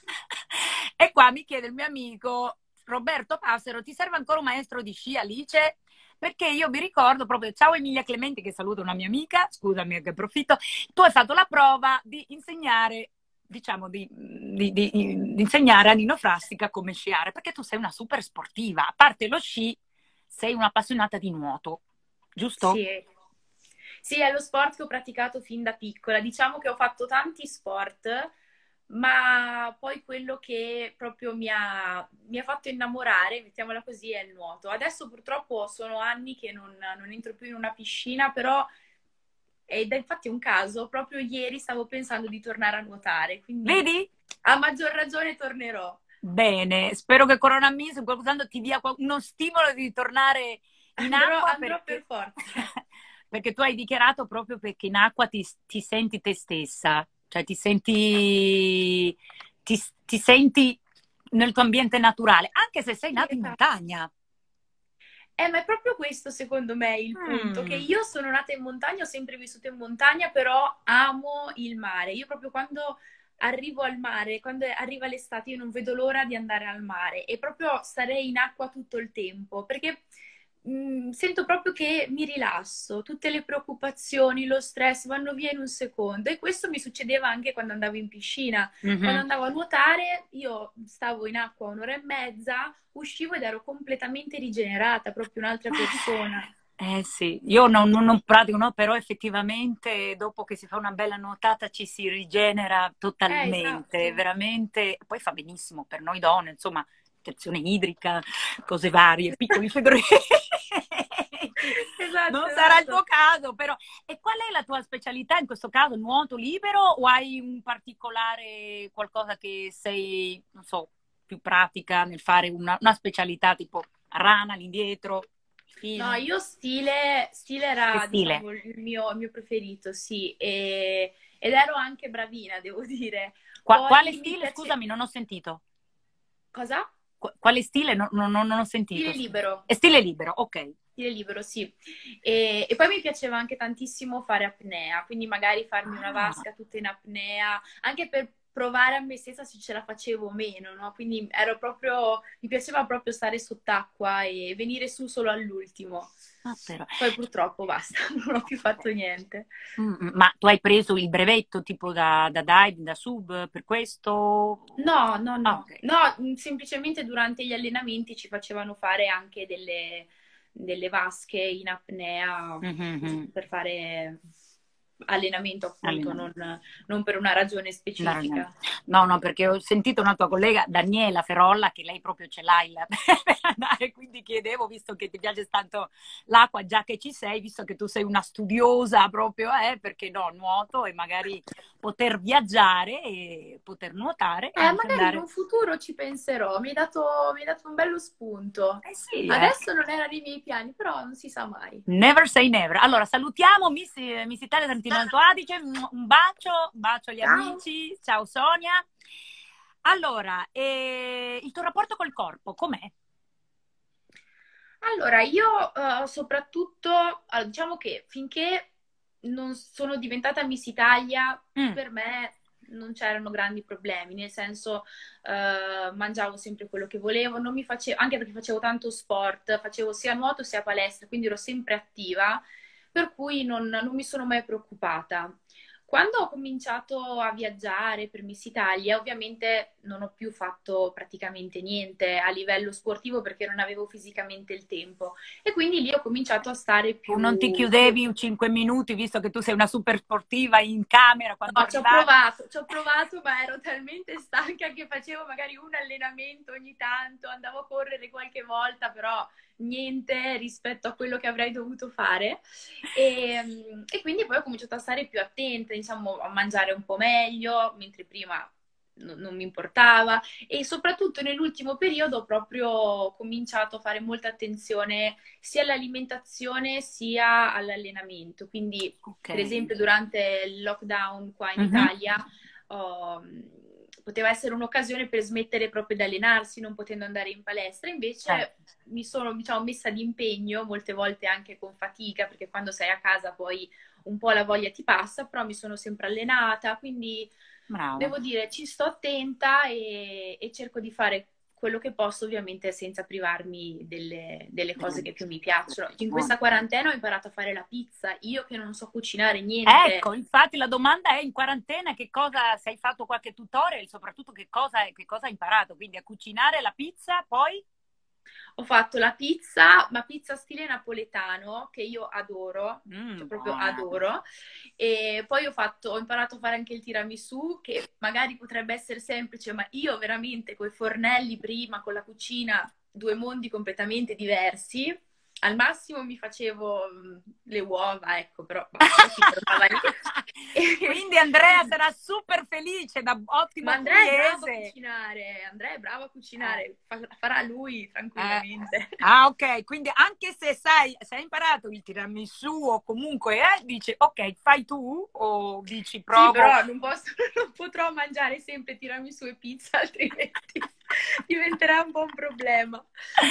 E qua mi chiede il mio amico Roberto Passero, ti serve ancora un maestro di sci, Alice? Perché io mi ricordo proprio, ciao Emilia Clementi, che saluto, una mia amica, scusami che approfitto, tu hai fatto la prova di insegnare, diciamo, di, di, di, di insegnare a Nino Frassica come sciare, perché tu sei una super sportiva, a parte lo sci, sei un'appassionata di nuoto, giusto? Sì. Sì, è lo sport che ho praticato fin da piccola. Diciamo che ho fatto tanti sport, ma poi quello che proprio mi ha, mi ha fatto innamorare, mettiamola così, è il nuoto. Adesso purtroppo sono anni che non, non entro più in una piscina, però ed è infatti un caso, proprio ieri stavo pensando di tornare a nuotare, quindi Vedi? a maggior ragione tornerò. Bene, spero che Coronavirus in qualche modo ti dia uno stimolo di tornare in Andrò, acqua, andrò perché, per forza. perché tu hai dichiarato proprio perché in acqua ti, ti senti te stessa, cioè ti senti, ti, ti senti nel tuo ambiente naturale, anche se sei Sì, nato in esatto. montagna. Eh, ma è proprio questo, secondo me, il punto, che Mm. io sono nata in montagna, ho sempre vissuto in montagna, però amo il mare. Io proprio quando arrivo al mare, quando arriva l'estate, io non vedo l'ora di andare al mare e proprio starei in acqua tutto il tempo, perché mh, sento proprio che mi rilasso, tutte le preoccupazioni, lo stress vanno via in un secondo e questo mi succedeva anche quando andavo in piscina. Mhm. Quando andavo a nuotare, io stavo in acqua un'ora e mezza, uscivo ed ero completamente rigenerata, proprio un'altra persona. Eh sì, io non, non, non pratico, no, però effettivamente dopo che si fa una bella nuotata ci si rigenera Eh, totalmente, esatto. veramente, poi fa benissimo per noi donne, insomma, protezione idrica, cose varie, piccoli segreti. Esatto, Non sarà il tuo esatto. caso, però. E qual è la tua specialità in questo caso? Nuoto libero o hai un particolare qualcosa che sei, non so, più pratica nel fare una, una specialità tipo rana all'indietro, film? No, io stile, stile Che era, stile? diciamo, il mio, il mio preferito, sì, e- ed ero anche bravina, devo dire. Qua- quale Poi mi stile? piace... Scusami, non ho sentito. Cosa? Qu- quale stile? No- no- no- non ho sentito. Stile libero. È stile libero, ok. Stile libero, sì. E, e poi mi piaceva anche tantissimo fare apnea, quindi magari farmi una Ah, vasca tutta in apnea, anche per provare a me stessa se ce la facevo o meno, no? Quindi ero proprio, mi piaceva proprio stare sott'acqua e venire su solo all'ultimo. ah, però. Poi purtroppo basta, non ho più fatto niente. Mm, mm, ma tu hai preso il brevetto tipo da, da diving, da sub, per questo? No, no, Ah, no, ok. no, mh, semplicemente durante gli allenamenti ci facevano fare anche delle, delle vasche in apnea, così Mhm, per fare allenamento appunto, non, allenamento. non per una ragione Da ragione. specifica. No, no, perché ho sentito una tua collega, Daniela Ferolla, che lei proprio ce l'ha il- per andare, quindi chiedevo, visto che ti piace tanto l'acqua, già che ci sei, visto che tu sei una studiosa proprio, eh, perché no, nuoto e magari poter viaggiare e poter nuotare e Eh, anche magari in andare. un futuro ci penserò, mi hai dato, mi hai dato un bello spunto. Eh sì, eh. Adesso non era nei miei piani, però non si sa mai. Never say never. Allora, salutiamo Miss, Miss Italia Trentino Alto Adige, un bacio, un bacio agli Ciao! amici, ciao Sonia. Allora, eh, il tuo rapporto col corpo, com'è? Allora, io eh, soprattutto, allora, diciamo che finché non sono diventata Miss Italia, Mm. per me non c'erano grandi problemi, nel senso eh, mangiavo sempre quello che volevo, non mi facevo, anche perché facevo tanto sport, facevo sia nuoto sia palestra, quindi ero sempre attiva, per cui non, non mi sono mai preoccupata. Quando ho cominciato a viaggiare per Miss Italia, ovviamente non ho più fatto praticamente niente a livello sportivo perché non avevo fisicamente il tempo e quindi lì ho cominciato a stare Tu non ti più, più chiudevi cinque minuti, visto che tu sei una super sportiva in camera quando No, ci ho arrivavi? provato, ci ho provato, ma ero talmente stanca che facevo magari un allenamento ogni tanto, andavo a correre qualche volta, però niente rispetto a quello che avrei dovuto fare. E, mm, e quindi poi ho cominciato a stare più attenta, diciamo, a mangiare un po' meglio, mentre prima non, non mi importava. E soprattutto nell'ultimo periodo ho proprio cominciato a fare molta attenzione sia all'alimentazione sia all'allenamento. Quindi Ok. per esempio, durante il lockdown qua in Mhm. Italia, oh, poteva essere un'occasione per smettere proprio di allenarsi, non potendo andare in palestra. Invece Certo. mi sono, diciamo, messa d'impegno, molte volte anche con fatica, perché quando sei a casa poi un po' la voglia ti passa, però mi sono sempre allenata, quindi Brava. devo dire, ci sto attenta e, e cerco di fare quello che posso, ovviamente senza privarmi delle, delle cose che più mi piacciono. In Buono. questa quarantena ho imparato a fare la pizza, io che non so cucinare niente. Ecco, infatti la domanda è in quarantena che cosa, se hai fatto qualche tutorial, soprattutto che cosa, che cosa hai imparato, quindi a cucinare la pizza, poi? Ho fatto la pizza, ma pizza stile napoletano, che io adoro, cioè Mm, proprio buona. adoro. E poi ho fatto, ho imparato a fare anche il tiramisù, che magari potrebbe essere semplice, ma io veramente con i fornelli prima, con la cucina, due mondi completamente diversi. Al massimo mi facevo mm, le uova, ecco, però basta, si fermava lì. Quindi Andrea sarà super felice da Ma ottimo Andrea è bravo a pugliese. cucinare, Andrea è bravo a Eh, cucinare, fa- farà lui eh. tranquillamente. Ah, ok, quindi anche se sai, se hai imparato il tiramisù o comunque, eh, dici, ok, fai tu o dici Sì, provo. però non posso, non potrò mangiare sempre tiramisù e pizza, altrimenti diventerà un po' un problema.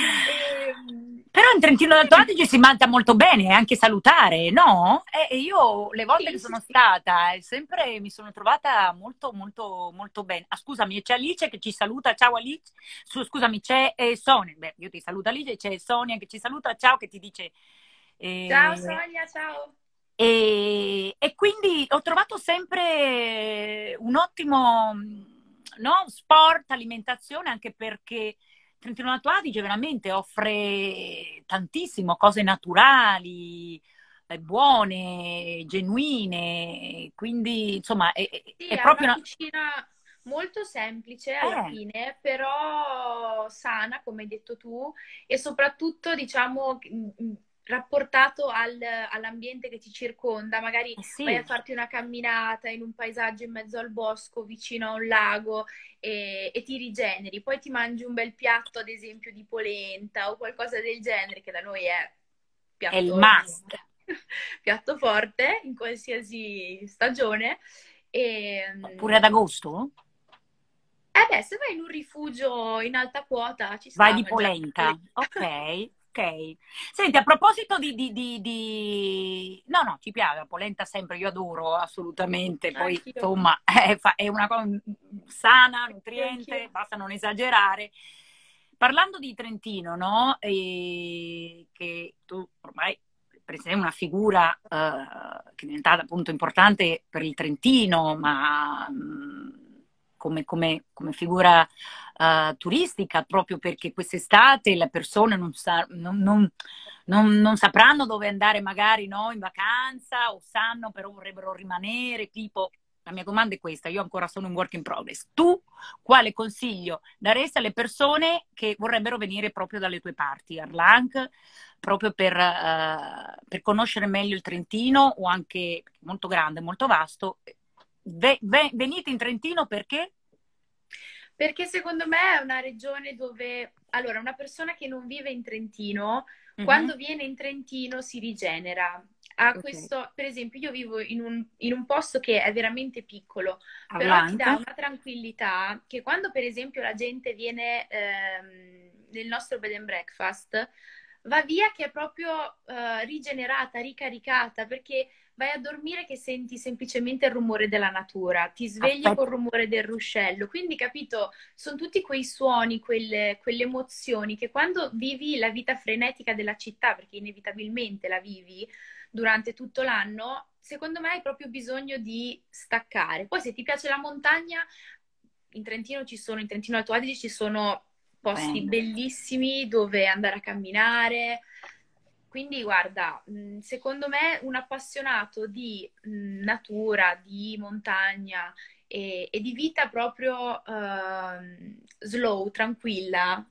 E, Però in Trentino Alto Adige si mangia molto bene, è anche salutare, no? E io le volte sì, che sì, sono sì. stata, eh, sempre mi sono trovata molto, molto, molto bene. Ah, scusami, c'è Alice che ci saluta, ciao Alice. Su- scusami, c'è eh, Sonia, beh, io ti saluto Alice, c'è Sonia che ci saluta, ciao, che ti dice... Ciao eh, Sonia, ciao. e, e quindi ho trovato sempre un ottimo, no, sport, alimentazione, anche perché Trentino Alto Adige veramente offre tantissimo, cose naturali, eh, buone, genuine, quindi insomma è, è- Sì, è è una proprio una... cucina molto semplice alla Eh, fine, però sana, come hai detto tu, e soprattutto, diciamo, mh, rapportato al- all'ambiente che ti circonda. Magari eh vai sì, a farti una camminata in un paesaggio in mezzo al bosco, vicino a un lago, e, e ti rigeneri. Poi ti mangi un bel piatto, ad esempio, di polenta o qualcosa del genere, che da noi è è il piatto, must. piatto forte in qualsiasi stagione. E, Pure ad agosto? eh beh, se vai in un rifugio in alta quota ci sta Vai a di mangiare polenta, polenta. ok, ok. Senti, a proposito di, di, di, di- No, no, ci piace, la polenta sempre, io adoro assolutamente, poi Anch'io, insomma è, fa- è una cosa sana, anch'io, nutriente, anch'io. basta non esagerare. Parlando di Trentino, no? E che tu ormai sei una figura eh, che è diventata appunto importante per il Trentino, ma mh, come, come- come figura eh, turistica, proprio perché quest'estate le persone non, sa- non- non- non- non sapranno dove andare magari no, in vacanza o sanno però vorrebbero rimanere, tipo... La mia domanda è questa, io ancora sono un work in progress. Tu quale consiglio daresti alle persone che vorrebbero venire proprio dalle tue parti, Arlanc, proprio per, eh, per conoscere meglio il Trentino o anche, perché è molto grande, molto vasto, ve- ve- venite in Trentino perché? Perché secondo me è una regione dove, allora, una persona che non vive in Trentino, Mhm. quando viene in Trentino si rigenera. Ha Ok. questo, per esempio, io vivo in un, in un posto che è veramente piccolo, però ti Arlanc? dà una tranquillità che quando, per esempio, la gente viene ehm, nel nostro bed and breakfast, va via che è proprio eh, rigenerata, ricaricata, perché vai a dormire che senti semplicemente il rumore della natura, ti svegli col Aspetta, rumore del ruscello, quindi capito, sono tutti quei suoni, quelle, quelle emozioni che quando vivi la vita frenetica della città, perché inevitabilmente la vivi durante tutto l'anno, secondo me hai proprio bisogno di staccare. Poi se ti piace la montagna, in Trentino ci sono, in Trentino Alto Adige ci sono posti stupendo. bellissimi dove andare a camminare. Quindi, guarda, mh, secondo me un appassionato di mh, natura, di montagna e, e di vita proprio ehm, slow, tranquilla,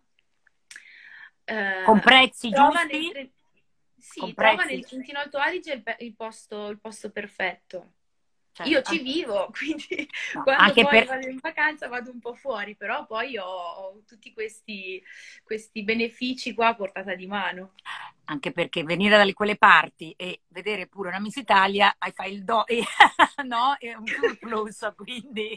Con eh, prezzi trova nel, giusti? Tre- Con sì, trova nel prezzi, Trentino Alto Adige il, pe- il posto, il posto perfetto. certo, Io ci anche, vivo, quindi no, quando anche poi per, vado in vacanza vado un po' fuori, però poi ho, ho tutti questi, questi benefici qua a portata di mano. anche perché venire da quelle parti e vedere pure una Miss Italia, hai fai il do, e, no? È un surplus, quindi...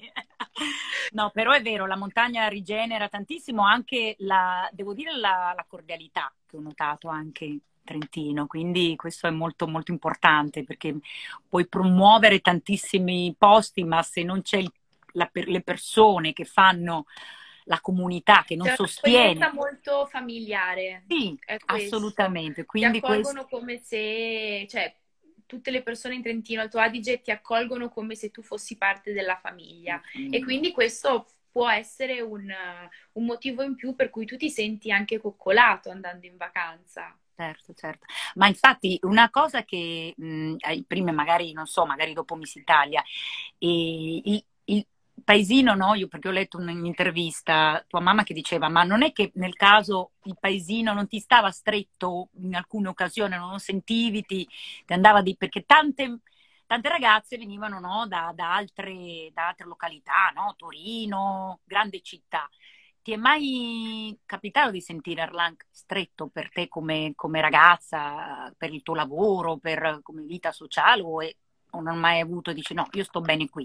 No, però è vero, la montagna rigenera tantissimo, anche la, devo dire, la, la cordialità che ho notato anche in Trentino, quindi questo è molto molto importante perché puoi promuovere tantissimi posti, ma se non c'è il- la per- le persone che fanno la comunità, che non C'è sostiene, un'accoglienza molto familiare, sì, è questo. assolutamente, Ti quindi questo... accolgono come se, cioè, tutte le persone in Trentino Alto Adige ti accolgono come se tu fossi parte della famiglia. E quindi questo può essere un, un motivo in più per cui tu ti senti anche coccolato andando in vacanza. Certo, certo. Ma infatti una cosa che mh, ai prime magari, non so, magari dopo Miss Italia, e il, il paesino, no? Io perché ho letto un'intervista, tua mamma che diceva, ma non è che nel caso il paesino non ti stava stretto in alcune occasioni, non lo sentivi, ti, ti andava di... perché tante, tante ragazze venivano, no, da, da altre, da altre località, no? Torino, grande città. Ti è mai capitato di sentire Erlang stretto per te come, come ragazza, per il tuo lavoro, per come vita sociale o, è- o non hai mai avuto, dici no, io sto bene qui?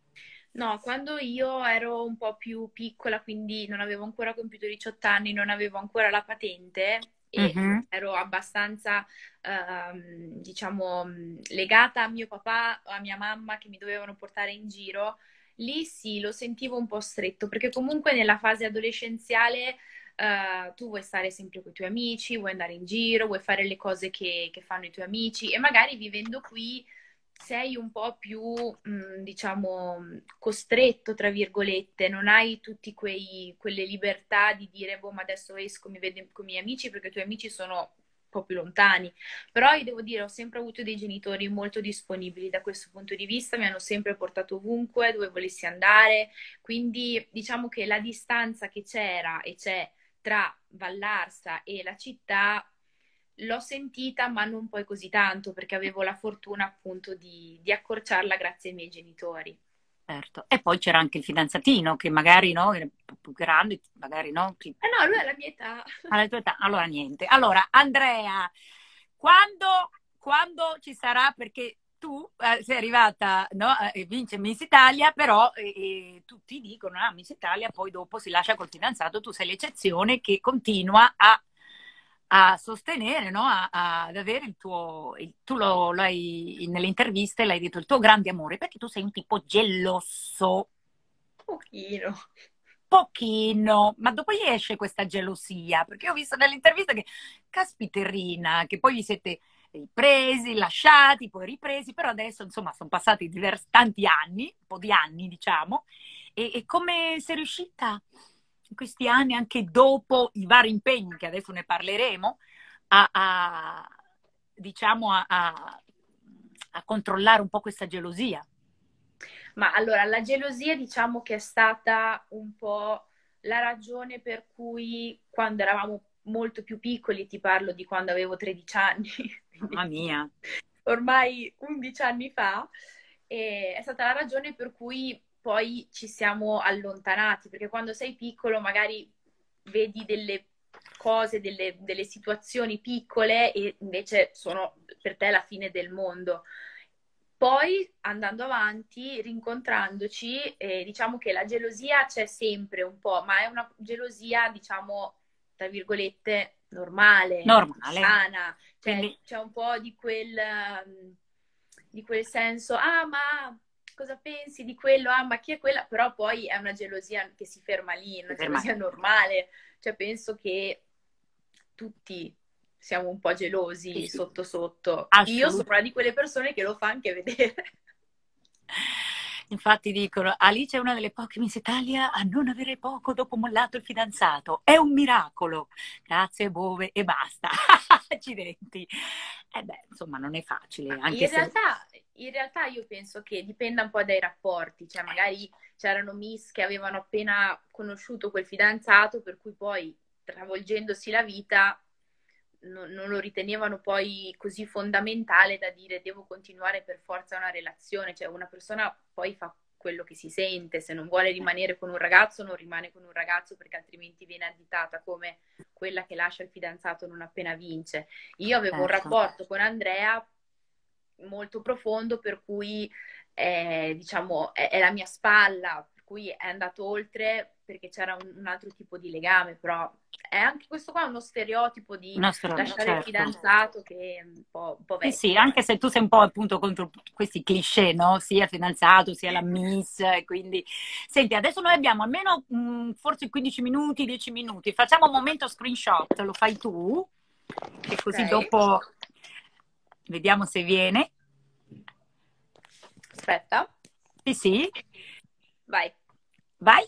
No, quando io ero un po' più piccola, quindi non avevo ancora compiuto i diciotto anni, non avevo ancora la patente e Mhm. ero abbastanza, ehm, diciamo, mh, legata a mio papà o a mia mamma che mi dovevano portare in giro, lì sì, lo sentivo un po' stretto, perché comunque nella fase adolescenziale, eh, tu vuoi stare sempre con i tuoi amici, vuoi andare in giro, vuoi fare le cose che, che fanno i tuoi amici e magari vivendo qui sei un po' più, mh, diciamo, costretto, tra virgolette, non hai tutte quelle libertà di dire, boh, ma adesso esco, mi vedo con i miei amici perché i tuoi amici sono un po' più lontani. Però io devo dire, ho sempre avuto dei genitori molto disponibili da questo punto di vista, mi hanno sempre portato ovunque, dove volessi andare, quindi diciamo che la distanza che c'era e c'è tra Vallarsa e la città l'ho sentita, ma non poi così tanto, perché avevo la fortuna appunto di, di accorciarla grazie ai miei genitori. Certo. E poi c'era anche il fidanzatino che magari no, era un po' più grande, magari no, ti- Eh no, lui è la mia età. alla tua età. Allora niente. Allora, Andrea, quando, quando ci sarà, perché tu eh, sei arrivata, no, e vince Miss Italia, però eh, eh, tutti dicono, ah, Miss Italia, poi dopo si lascia col fidanzato, tu sei l'eccezione che continua a, a sostenere, no, a, a- ad avere il tuo, il- tu lo, lo hai, nelle interviste l'hai detto, il tuo grande amore, perché tu sei un tipo geloso, Un pochino. pochino, ma dopo gli esce questa gelosia, perché ho visto nell'intervista che, caspiterina, che poi vi siete ripresi, lasciati, poi ripresi, però adesso insomma sono passati diversi, tanti anni, un po' di anni diciamo, e, e come sei riuscita in questi anni, anche dopo i vari impegni, che adesso ne parleremo, a, a diciamo a, a, a controllare un po' questa gelosia? Ma allora, la gelosia diciamo che è stata un po' la ragione per cui quando eravamo molto più piccoli, ti parlo di quando avevo tredici anni, Mamma quindi mia, ormai undici anni fa, e è stata la ragione per cui poi ci siamo allontanati, perché quando sei piccolo magari vedi delle cose, delle, delle situazioni piccole e invece sono per te la fine del mondo. Poi andando avanti, rincontrandoci, eh, diciamo che la gelosia c'è sempre un po', ma è una gelosia, diciamo, tra virgolette, normale, Normale. sana, cioè Quindi, c'è un po' di quel, um, di quel senso, ah ma cosa pensi di quello, ah ma chi è quella, però poi è una gelosia che si ferma lì, una fermare. gelosia normale, cioè penso che tutti siamo un po' gelosi Sì, sì. sotto sotto, io sono Assolutamente. una di quelle persone che lo fa anche vedere. Infatti dicono, Alice è una delle poche Miss Italia a non avere poco dopo mollato il fidanzato. È un miracolo. Grazie, Bove, e basta. Accidenti. E beh, insomma, non è facile, anche In se... realtà, in realtà io penso che dipenda un po' dai rapporti, cioè magari c'erano miss che avevano appena conosciuto quel fidanzato, per cui poi travolgendosi la vita non, non lo ritenevano poi così fondamentale da dire devo continuare per forza una relazione, cioè una persona poi fa quello che si sente, se non vuole rimanere con un ragazzo non rimane con un ragazzo perché altrimenti viene additata come quella che lascia il fidanzato non appena vince. Io avevo un Certo. rapporto con Andrea molto profondo, per cui è, diciamo, è, è la mia spalla, per cui è andato oltre perché c'era un, un altro tipo di legame, però è anche questo qua uno stereotipo di Nostro, lasciare il certo. fidanzato che è un po', un po' Sì, sì, vecchio. anche se tu sei un po' appunto contro questi cliché, no? Sia il fidanzato, sia la miss, e quindi... Senti, adesso noi abbiamo almeno mh, forse quindici minuti, dieci minuti. Facciamo un momento screenshot, lo fai tu, che così Ok, dopo vediamo se viene. aspetta, Sì, sì, vai, vai.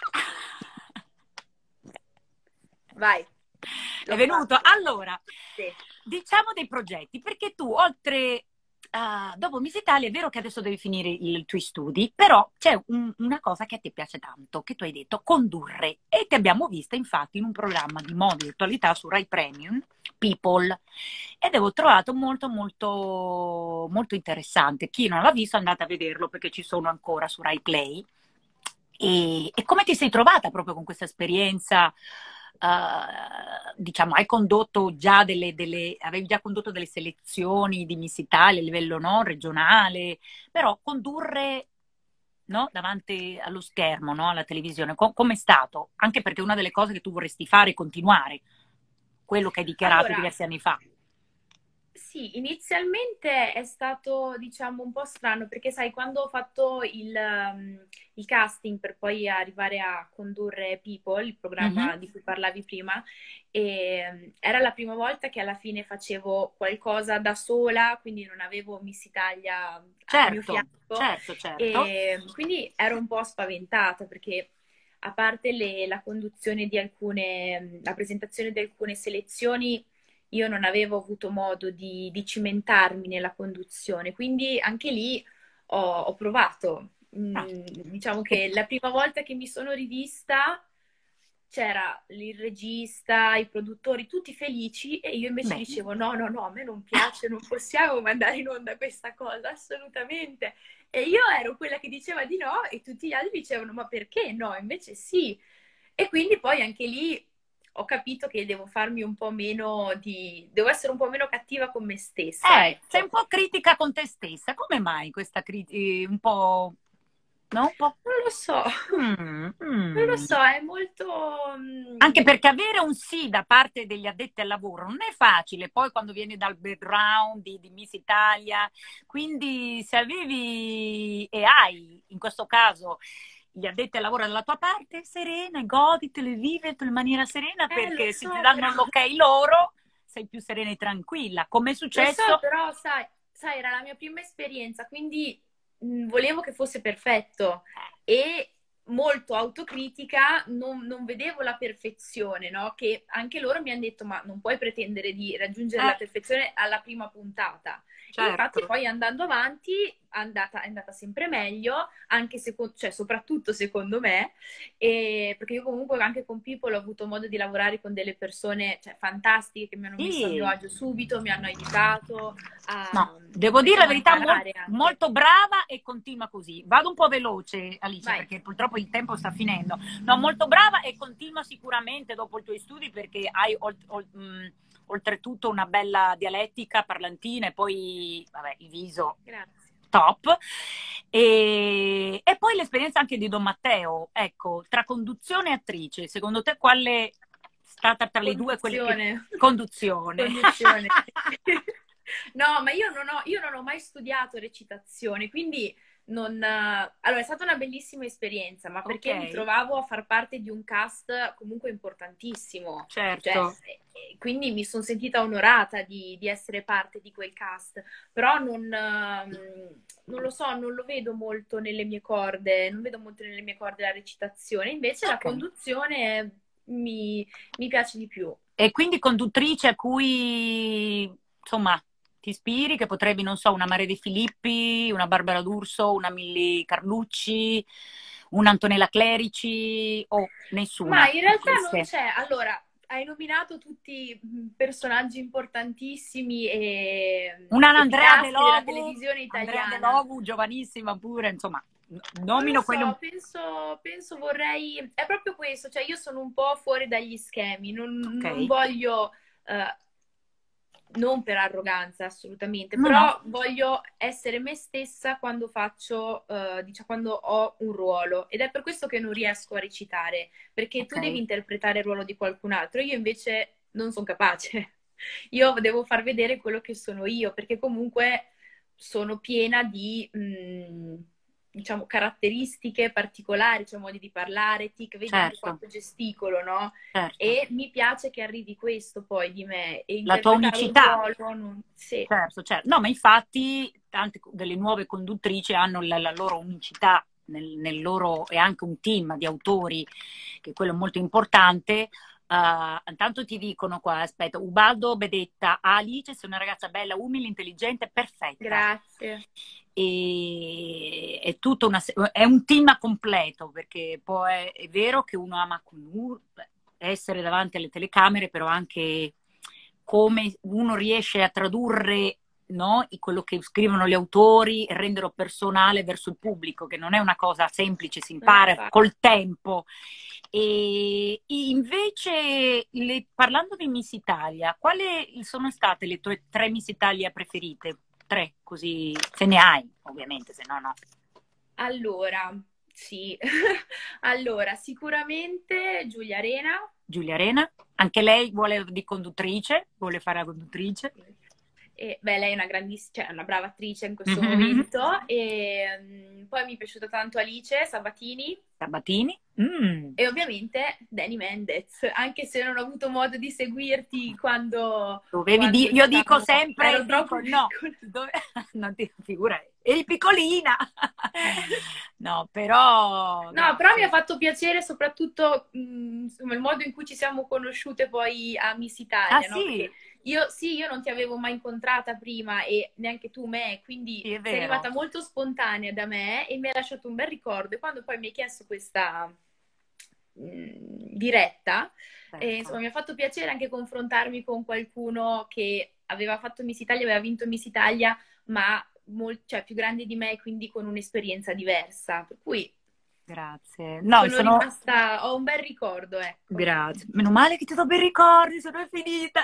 vai. È L'ho venuto. fatto. Allora, Sì. diciamo dei progetti, perché tu oltre... Uh, dopo Miss Italia è vero che adesso devi finire i tuoi studi, però c'è un, una cosa che a te piace tanto, che tu hai detto, condurre. E ti abbiamo vista infatti in un programma di moda e attualità su Rai Premium, People, ed avevo trovato molto molto molto interessante. Chi non l'ha visto andate a vederlo perché ci sono ancora su Rai Play. E, e come ti sei trovata proprio con questa esperienza? Uh, diciamo, hai condotto già delle, delle, avevi già condotto delle selezioni di Miss Italia a livello no, regionale, però condurre no, davanti allo schermo, no, alla televisione, com- com'è stato? Anche perché è una delle cose che tu vorresti fare è continuare, quello che hai dichiarato Allora, diversi anni fa. sì, inizialmente è stato, diciamo, un po' strano perché, sai, quando ho fatto il, um, il casting per poi arrivare a condurre People, il Mm-hmm. programma di cui parlavi prima, e, um, era la prima volta che alla fine facevo qualcosa da sola, quindi non avevo Miss Italia al mio Certo, fianco, certo, certo. e quindi ero un po' spaventata perché a parte le- la conduzione di alcune, la presentazione di alcune selezioni, io non avevo avuto modo di, di cimentarmi nella conduzione, quindi anche lì ho, ho provato. Ah, Mm, diciamo che- che la prima volta che mi sono rivista c'era il regista, i produttori, tutti felici e io invece bene. dicevo no, no, no, a me non piace, non possiamo mandare in onda questa cosa, assolutamente. E io ero quella che diceva di no e tutti gli altri dicevano ma perché no? Invece sì. E quindi poi anche lì ho capito che devo farmi un po' meno di... devo essere un po' meno cattiva con me stessa, Eh, sei un ecco. po' critica con te stessa, come mai questa critica? Un po'... no? Un po'... Non lo so, Mm, non lo mm. so, è molto... Anche mm, perché avere un sì da parte degli addetti al lavoro non è facile, poi quando vieni dal background di, di Miss Italia, quindi se avevi e hai in questo caso gli addetti al lavoro dalla tua parte, serena, goditele, vivetele in maniera serena, Eh, lo perché se ti so, danno però... l'ok loro sei più serena e tranquilla, come è Lo so, successo. però, sai, sai, era la mia prima esperienza, quindi mh, volevo che fosse perfetto e molto autocritica, non, non vedevo la perfezione, no? Che anche loro mi hanno detto, ma non puoi pretendere di raggiungere Eh, la perfezione alla prima puntata. Infatti, certo. poi andando avanti è andata, è andata sempre meglio, anche secondo, cioè, soprattutto secondo me, e, perché io comunque anche con People ho avuto modo di lavorare con delle persone, cioè, fantastiche che mi hanno messo a mio Sì. agio subito, mi hanno aiutato No, a, devo dire la insomma, a verità, mol- imparare anche. molto brava e continua così. Vado un po' veloce, Alice, Vai. perché purtroppo il tempo sta finendo. No, molto brava e continua sicuramente dopo i tuoi studi perché hai olt- ol- mh, oltretutto una bella dialettica parlantina e poi, vabbè, il viso Grazie. top. E, e poi l'esperienza anche di Don Matteo. Ecco, tra conduzione e attrice, secondo te quale stata tra le due quelle Conduzione. che... Conduzione. Conduzione. No, ma io non ho, io non ho mai studiato recitazione, quindi non... Allora, è stata una bellissima esperienza, ma perché Ok. mi trovavo a far parte di un cast comunque importantissimo. Cioè, Certo. e- e quindi mi sono sentita onorata di, di essere parte di quel cast, però non, ehm, non lo so, non lo vedo molto nelle mie corde, non vedo molto nelle mie corde la recitazione, invece la Ok. conduzione mi, mi piace di più. E quindi conduttrice a cui, insomma, ti ispiri, che potrebbe, non so, una Maria De Filippi, una Barbara D'Urso, una Milly Carlucci, un'Antonella Clerici o Ma nessuna in di realtà non queste? c'è. Allora, hai nominato tutti mh, personaggi importantissimi e, Una e Andrea De pilastri della Logu, televisione Andrea De italiana. Logu, giovanissima pure, insomma, n- Non lo nomino quello. so, penso, penso vorrei... È proprio questo, cioè io sono un po' fuori dagli schemi, non, non Ok. voglio... eh, non per arroganza, assolutamente, No, no, però voglio essere me stessa quando faccio, eh, diciamo, quando ho un ruolo. Ed è per questo che non riesco a recitare, perché tu devi ok. interpretare il ruolo di qualcun altro. Io invece non sono capace. Io devo far vedere quello che sono io, perché comunque sono piena di, mh, diciamo, caratteristiche particolari, cioè modi di parlare, tic, vedi anche Certo, quanto gesticolo, no? certo. E mi piace che arrivi questo poi di me e La tua interpretare un unicità. ruolo, non... sì, Certo, certo. No, ma infatti tante co- delle nuove conduttrici hanno la, la loro unicità nel, nel loro, e anche un team di autori, che è quello molto importante. Uh, intanto ti dicono qua, aspetta, Ubaldo Bedetta, Alice, sei una ragazza bella, umile, intelligente, perfetta. grazie. E è tutto una, è un team completo, perché poi è, è vero che uno ama Kunur, essere davanti alle telecamere, però anche come uno riesce a tradurre, no, quello che scrivono gli autori e renderlo personale verso il pubblico, che non è una cosa semplice, si No, impara infatti. col tempo. E invece, le- parlando di Miss Italia, quali sono state le tue tre Miss Italia preferite? Tre, così, se ne hai, ovviamente, se no no. Allora, sì. Allora, sicuramente Giulia Arena. Giulia Arena, anche lei vuole di conduttrice, vuole fare la conduttrice. E, beh, lei è una grandissima, cioè una brava attrice in questo Mhm. momento. E mm, poi mi è piaciuta tanto Alice Sabatini. Sabatini. Mm. E ovviamente Dani Mendez, anche se non ho avuto modo di seguirti quando, Dovevi quando di- io dico diciamo, sempre, ero troppo dico no, piccola. dove... non ti figura, eri piccolina. No, però No, però mi ha grazie. fatto piacere soprattutto mh, insomma, il modo in cui ci siamo conosciute poi a Miss Ah Italia, no? sì, Perché io sì, io non ti avevo mai incontrata prima e neanche tu me, quindi sì, è sei vero. arrivata molto spontanea da me e mi ha lasciato un bel ricordo. E quando poi mi hai chiesto questa mh, diretta, e, Certo. insomma, mi ha fatto piacere anche confrontarmi con qualcuno che aveva fatto Miss Italia, aveva vinto Miss Italia, ma mol- cioè, più grande di me, quindi con un'esperienza diversa. Per cui Grazie. No, sono sono... rimasta, ho un bel ricordo, ecco. Grazie. Meno male che ti do bei ricordi, sono finita.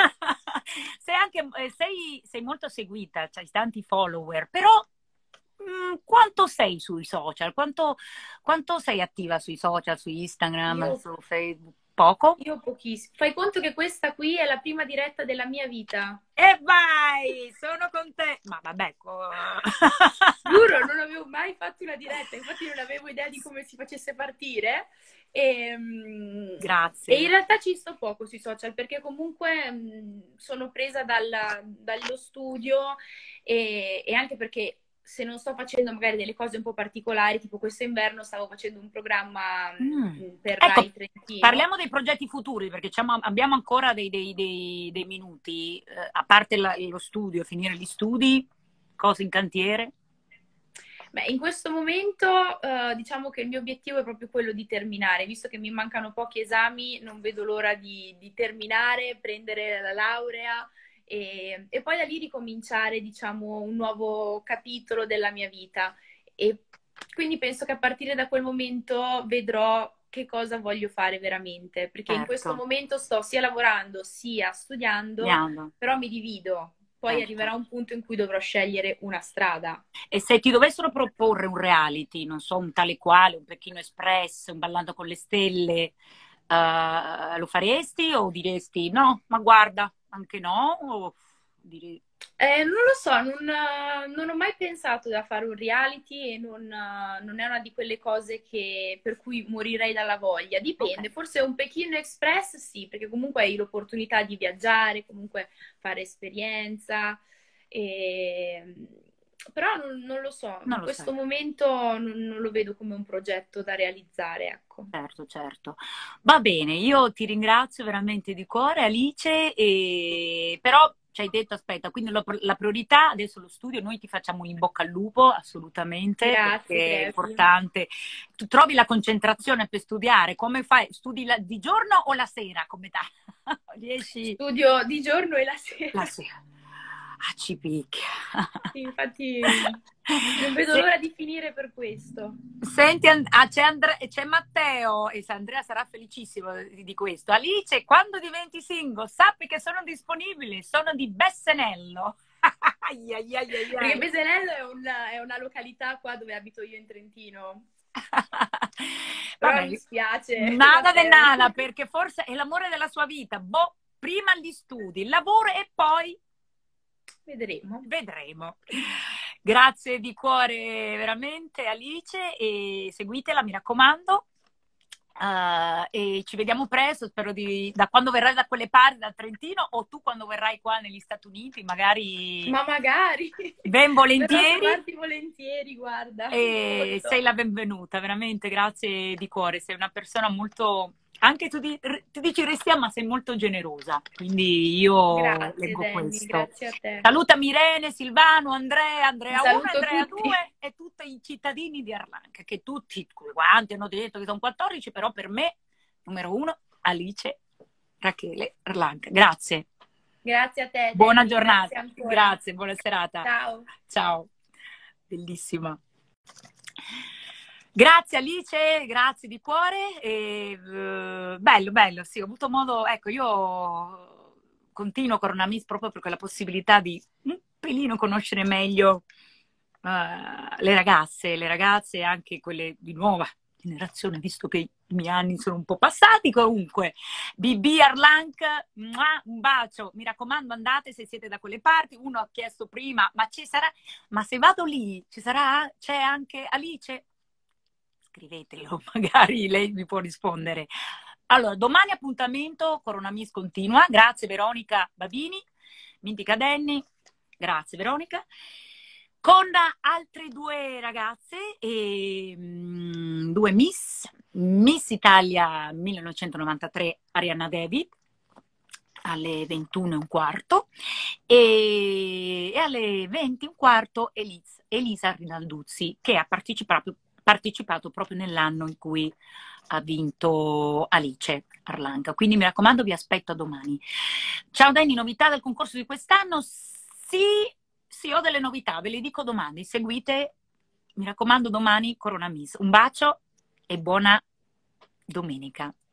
Sei anche, eh, sei, sei molto seguita, hai tanti follower, però mm, quanto sei sui social? Quanto, quanto sei attiva sui social, su Instagram, Io, su Facebook? Poco? io pochissimo. Fai conto che questa qui è la prima diretta della mia vita. E vai, sono con te. Ma vabbè, co- Giuro, non avevo mai fatto una diretta, infatti non avevo idea di come si facesse partire. E, mm, e in Grazie. realtà ci sto poco sui social perché comunque mm, sono presa dalla- dallo studio e, e anche perché se non sto facendo magari delle cose un po' particolari, tipo questo inverno stavo facendo un programma Mm. mm, per Ecco, Rai Trentino. parliamo dei progetti futuri, perché diciamo, abbiamo ancora dei, dei- dei- dei minuti, eh, a parte la- lo studio, finire gli studi, cose in cantiere. Beh, in questo momento eh, diciamo che il mio obiettivo è proprio quello di terminare, visto che mi mancano pochi esami, non vedo l'ora di, di terminare, prendere la laurea e, e poi da lì ricominciare, diciamo, un nuovo capitolo della mia vita. E quindi penso che a partire da quel momento vedrò che cosa voglio fare veramente, perché in questo Certo, momento sto sia lavorando sia studiando, andiamo, però mi divido. Poi certo. arriverà un punto in cui dovrò scegliere una strada. E se ti dovessero proporre un reality, non so, un tale quale, un Pechino Express, un Ballando con le stelle, Uh, lo faresti o diresti no, ma guarda, anche no? O dire... Eh, non lo so, non, non ho mai pensato da fare un reality e non, non è una di quelle cose che, per cui morirei dalla voglia. Dipende, Okay. forse un Pechino Express sì, perché comunque hai l'opportunità di viaggiare, comunque fare esperienza. E... Però non, non lo so, Non in lo sai. questo momento non, non lo vedo come un progetto da realizzare, ecco. Certo, certo. Va bene, io ti ringrazio veramente di cuore, Alice, e... però ci hai detto, aspetta, quindi la, la priorità adesso lo studio, noi ti facciamo in bocca al lupo, assolutamente, Grazie, perché è Grepi. importante. Tu trovi la concentrazione per studiare, come fai? Studi la- di giorno o la sera? Come ta? Riesci Studio di giorno e la la sera. sera? Ah, ci picchia. Sì, infatti non vedo Se- l'ora di finire per questo. Senti, And- ah, c'è, Andre- c'è Matteo, e Andrea sarà felicissimo di di questo. Alice, quando diventi single, sappi che sono disponibile, sono di Bessenello. Ai, ai, ai, ai, Perché ai. Besenello è una, è una località qua dove abito io in Trentino. Però Vabbè, mi spiace, nada de Matteo. nada, perché forse è l'amore della sua vita. Boh, prima gli studi, il lavoro e poi Vedremo. vedremo. Grazie di cuore veramente Alice e seguitela, mi raccomando. Uh, e ci vediamo presto, spero di da quando verrai da quelle parti, dal Trentino, o tu quando verrai qua negli Stati Uniti, magari Ma magari ben verrò a volentieri. trovarti volentieri, guarda. E sei Molto. la benvenuta, veramente grazie di cuore, sei una persona molto, anche tu di, ti dici Restia, ma sei molto generosa, quindi io Grazie, leggo Danny, questo. grazie a te. Saluta Irene, Silvano, Andrea, Un Andrea uno, saluto a Andrea tutti. due e tutti i cittadini di Erlanca, che tutti quanti hanno detto che sono quattordici, però per me, numero uno, Alice Rachele Erlanca. Grazie. Grazie a te, Buona Danny, grazie giornata, ancora. grazie, buona serata. Ciao. Ciao, bellissima. Grazie Alice, grazie di cuore. E, uh, bello, bello, sì, ho avuto modo, ecco, io continuo con una Miss proprio per quella possibilità di un pelino conoscere meglio uh, le ragazze, le ragazze anche quelle di nuova generazione, visto che i miei anni sono un po' passati. Comunque, B B Arlanc, un bacio, mi raccomando, andate se siete da quelle parti. Uno ha chiesto prima, ma ci sarà, ma se vado lì, ci sarà, c'è anche Alice? Scrivetelo, magari lei mi può rispondere. Allora, domani appuntamento, Corona Miss continua. Grazie Veronica Babini, Mintica Denny, grazie Veronica. Con altre due ragazze, e, um, due Miss, Miss Italia millenovecentonovantatré Arianna David, alle ventuno e un quarto, e, e alle venti e un quarto Elisa, Elisa Rinalduzzi, che ha partecipato, partecipato proprio nell'anno in cui ha vinto Alice Arlanca. Quindi mi raccomando, vi aspetto a domani. Ciao Danny, novità del concorso di quest'anno? Sì, sì, ho delle novità, ve le dico domani. Seguite, mi raccomando, domani Corona Miss. Un bacio e buona domenica.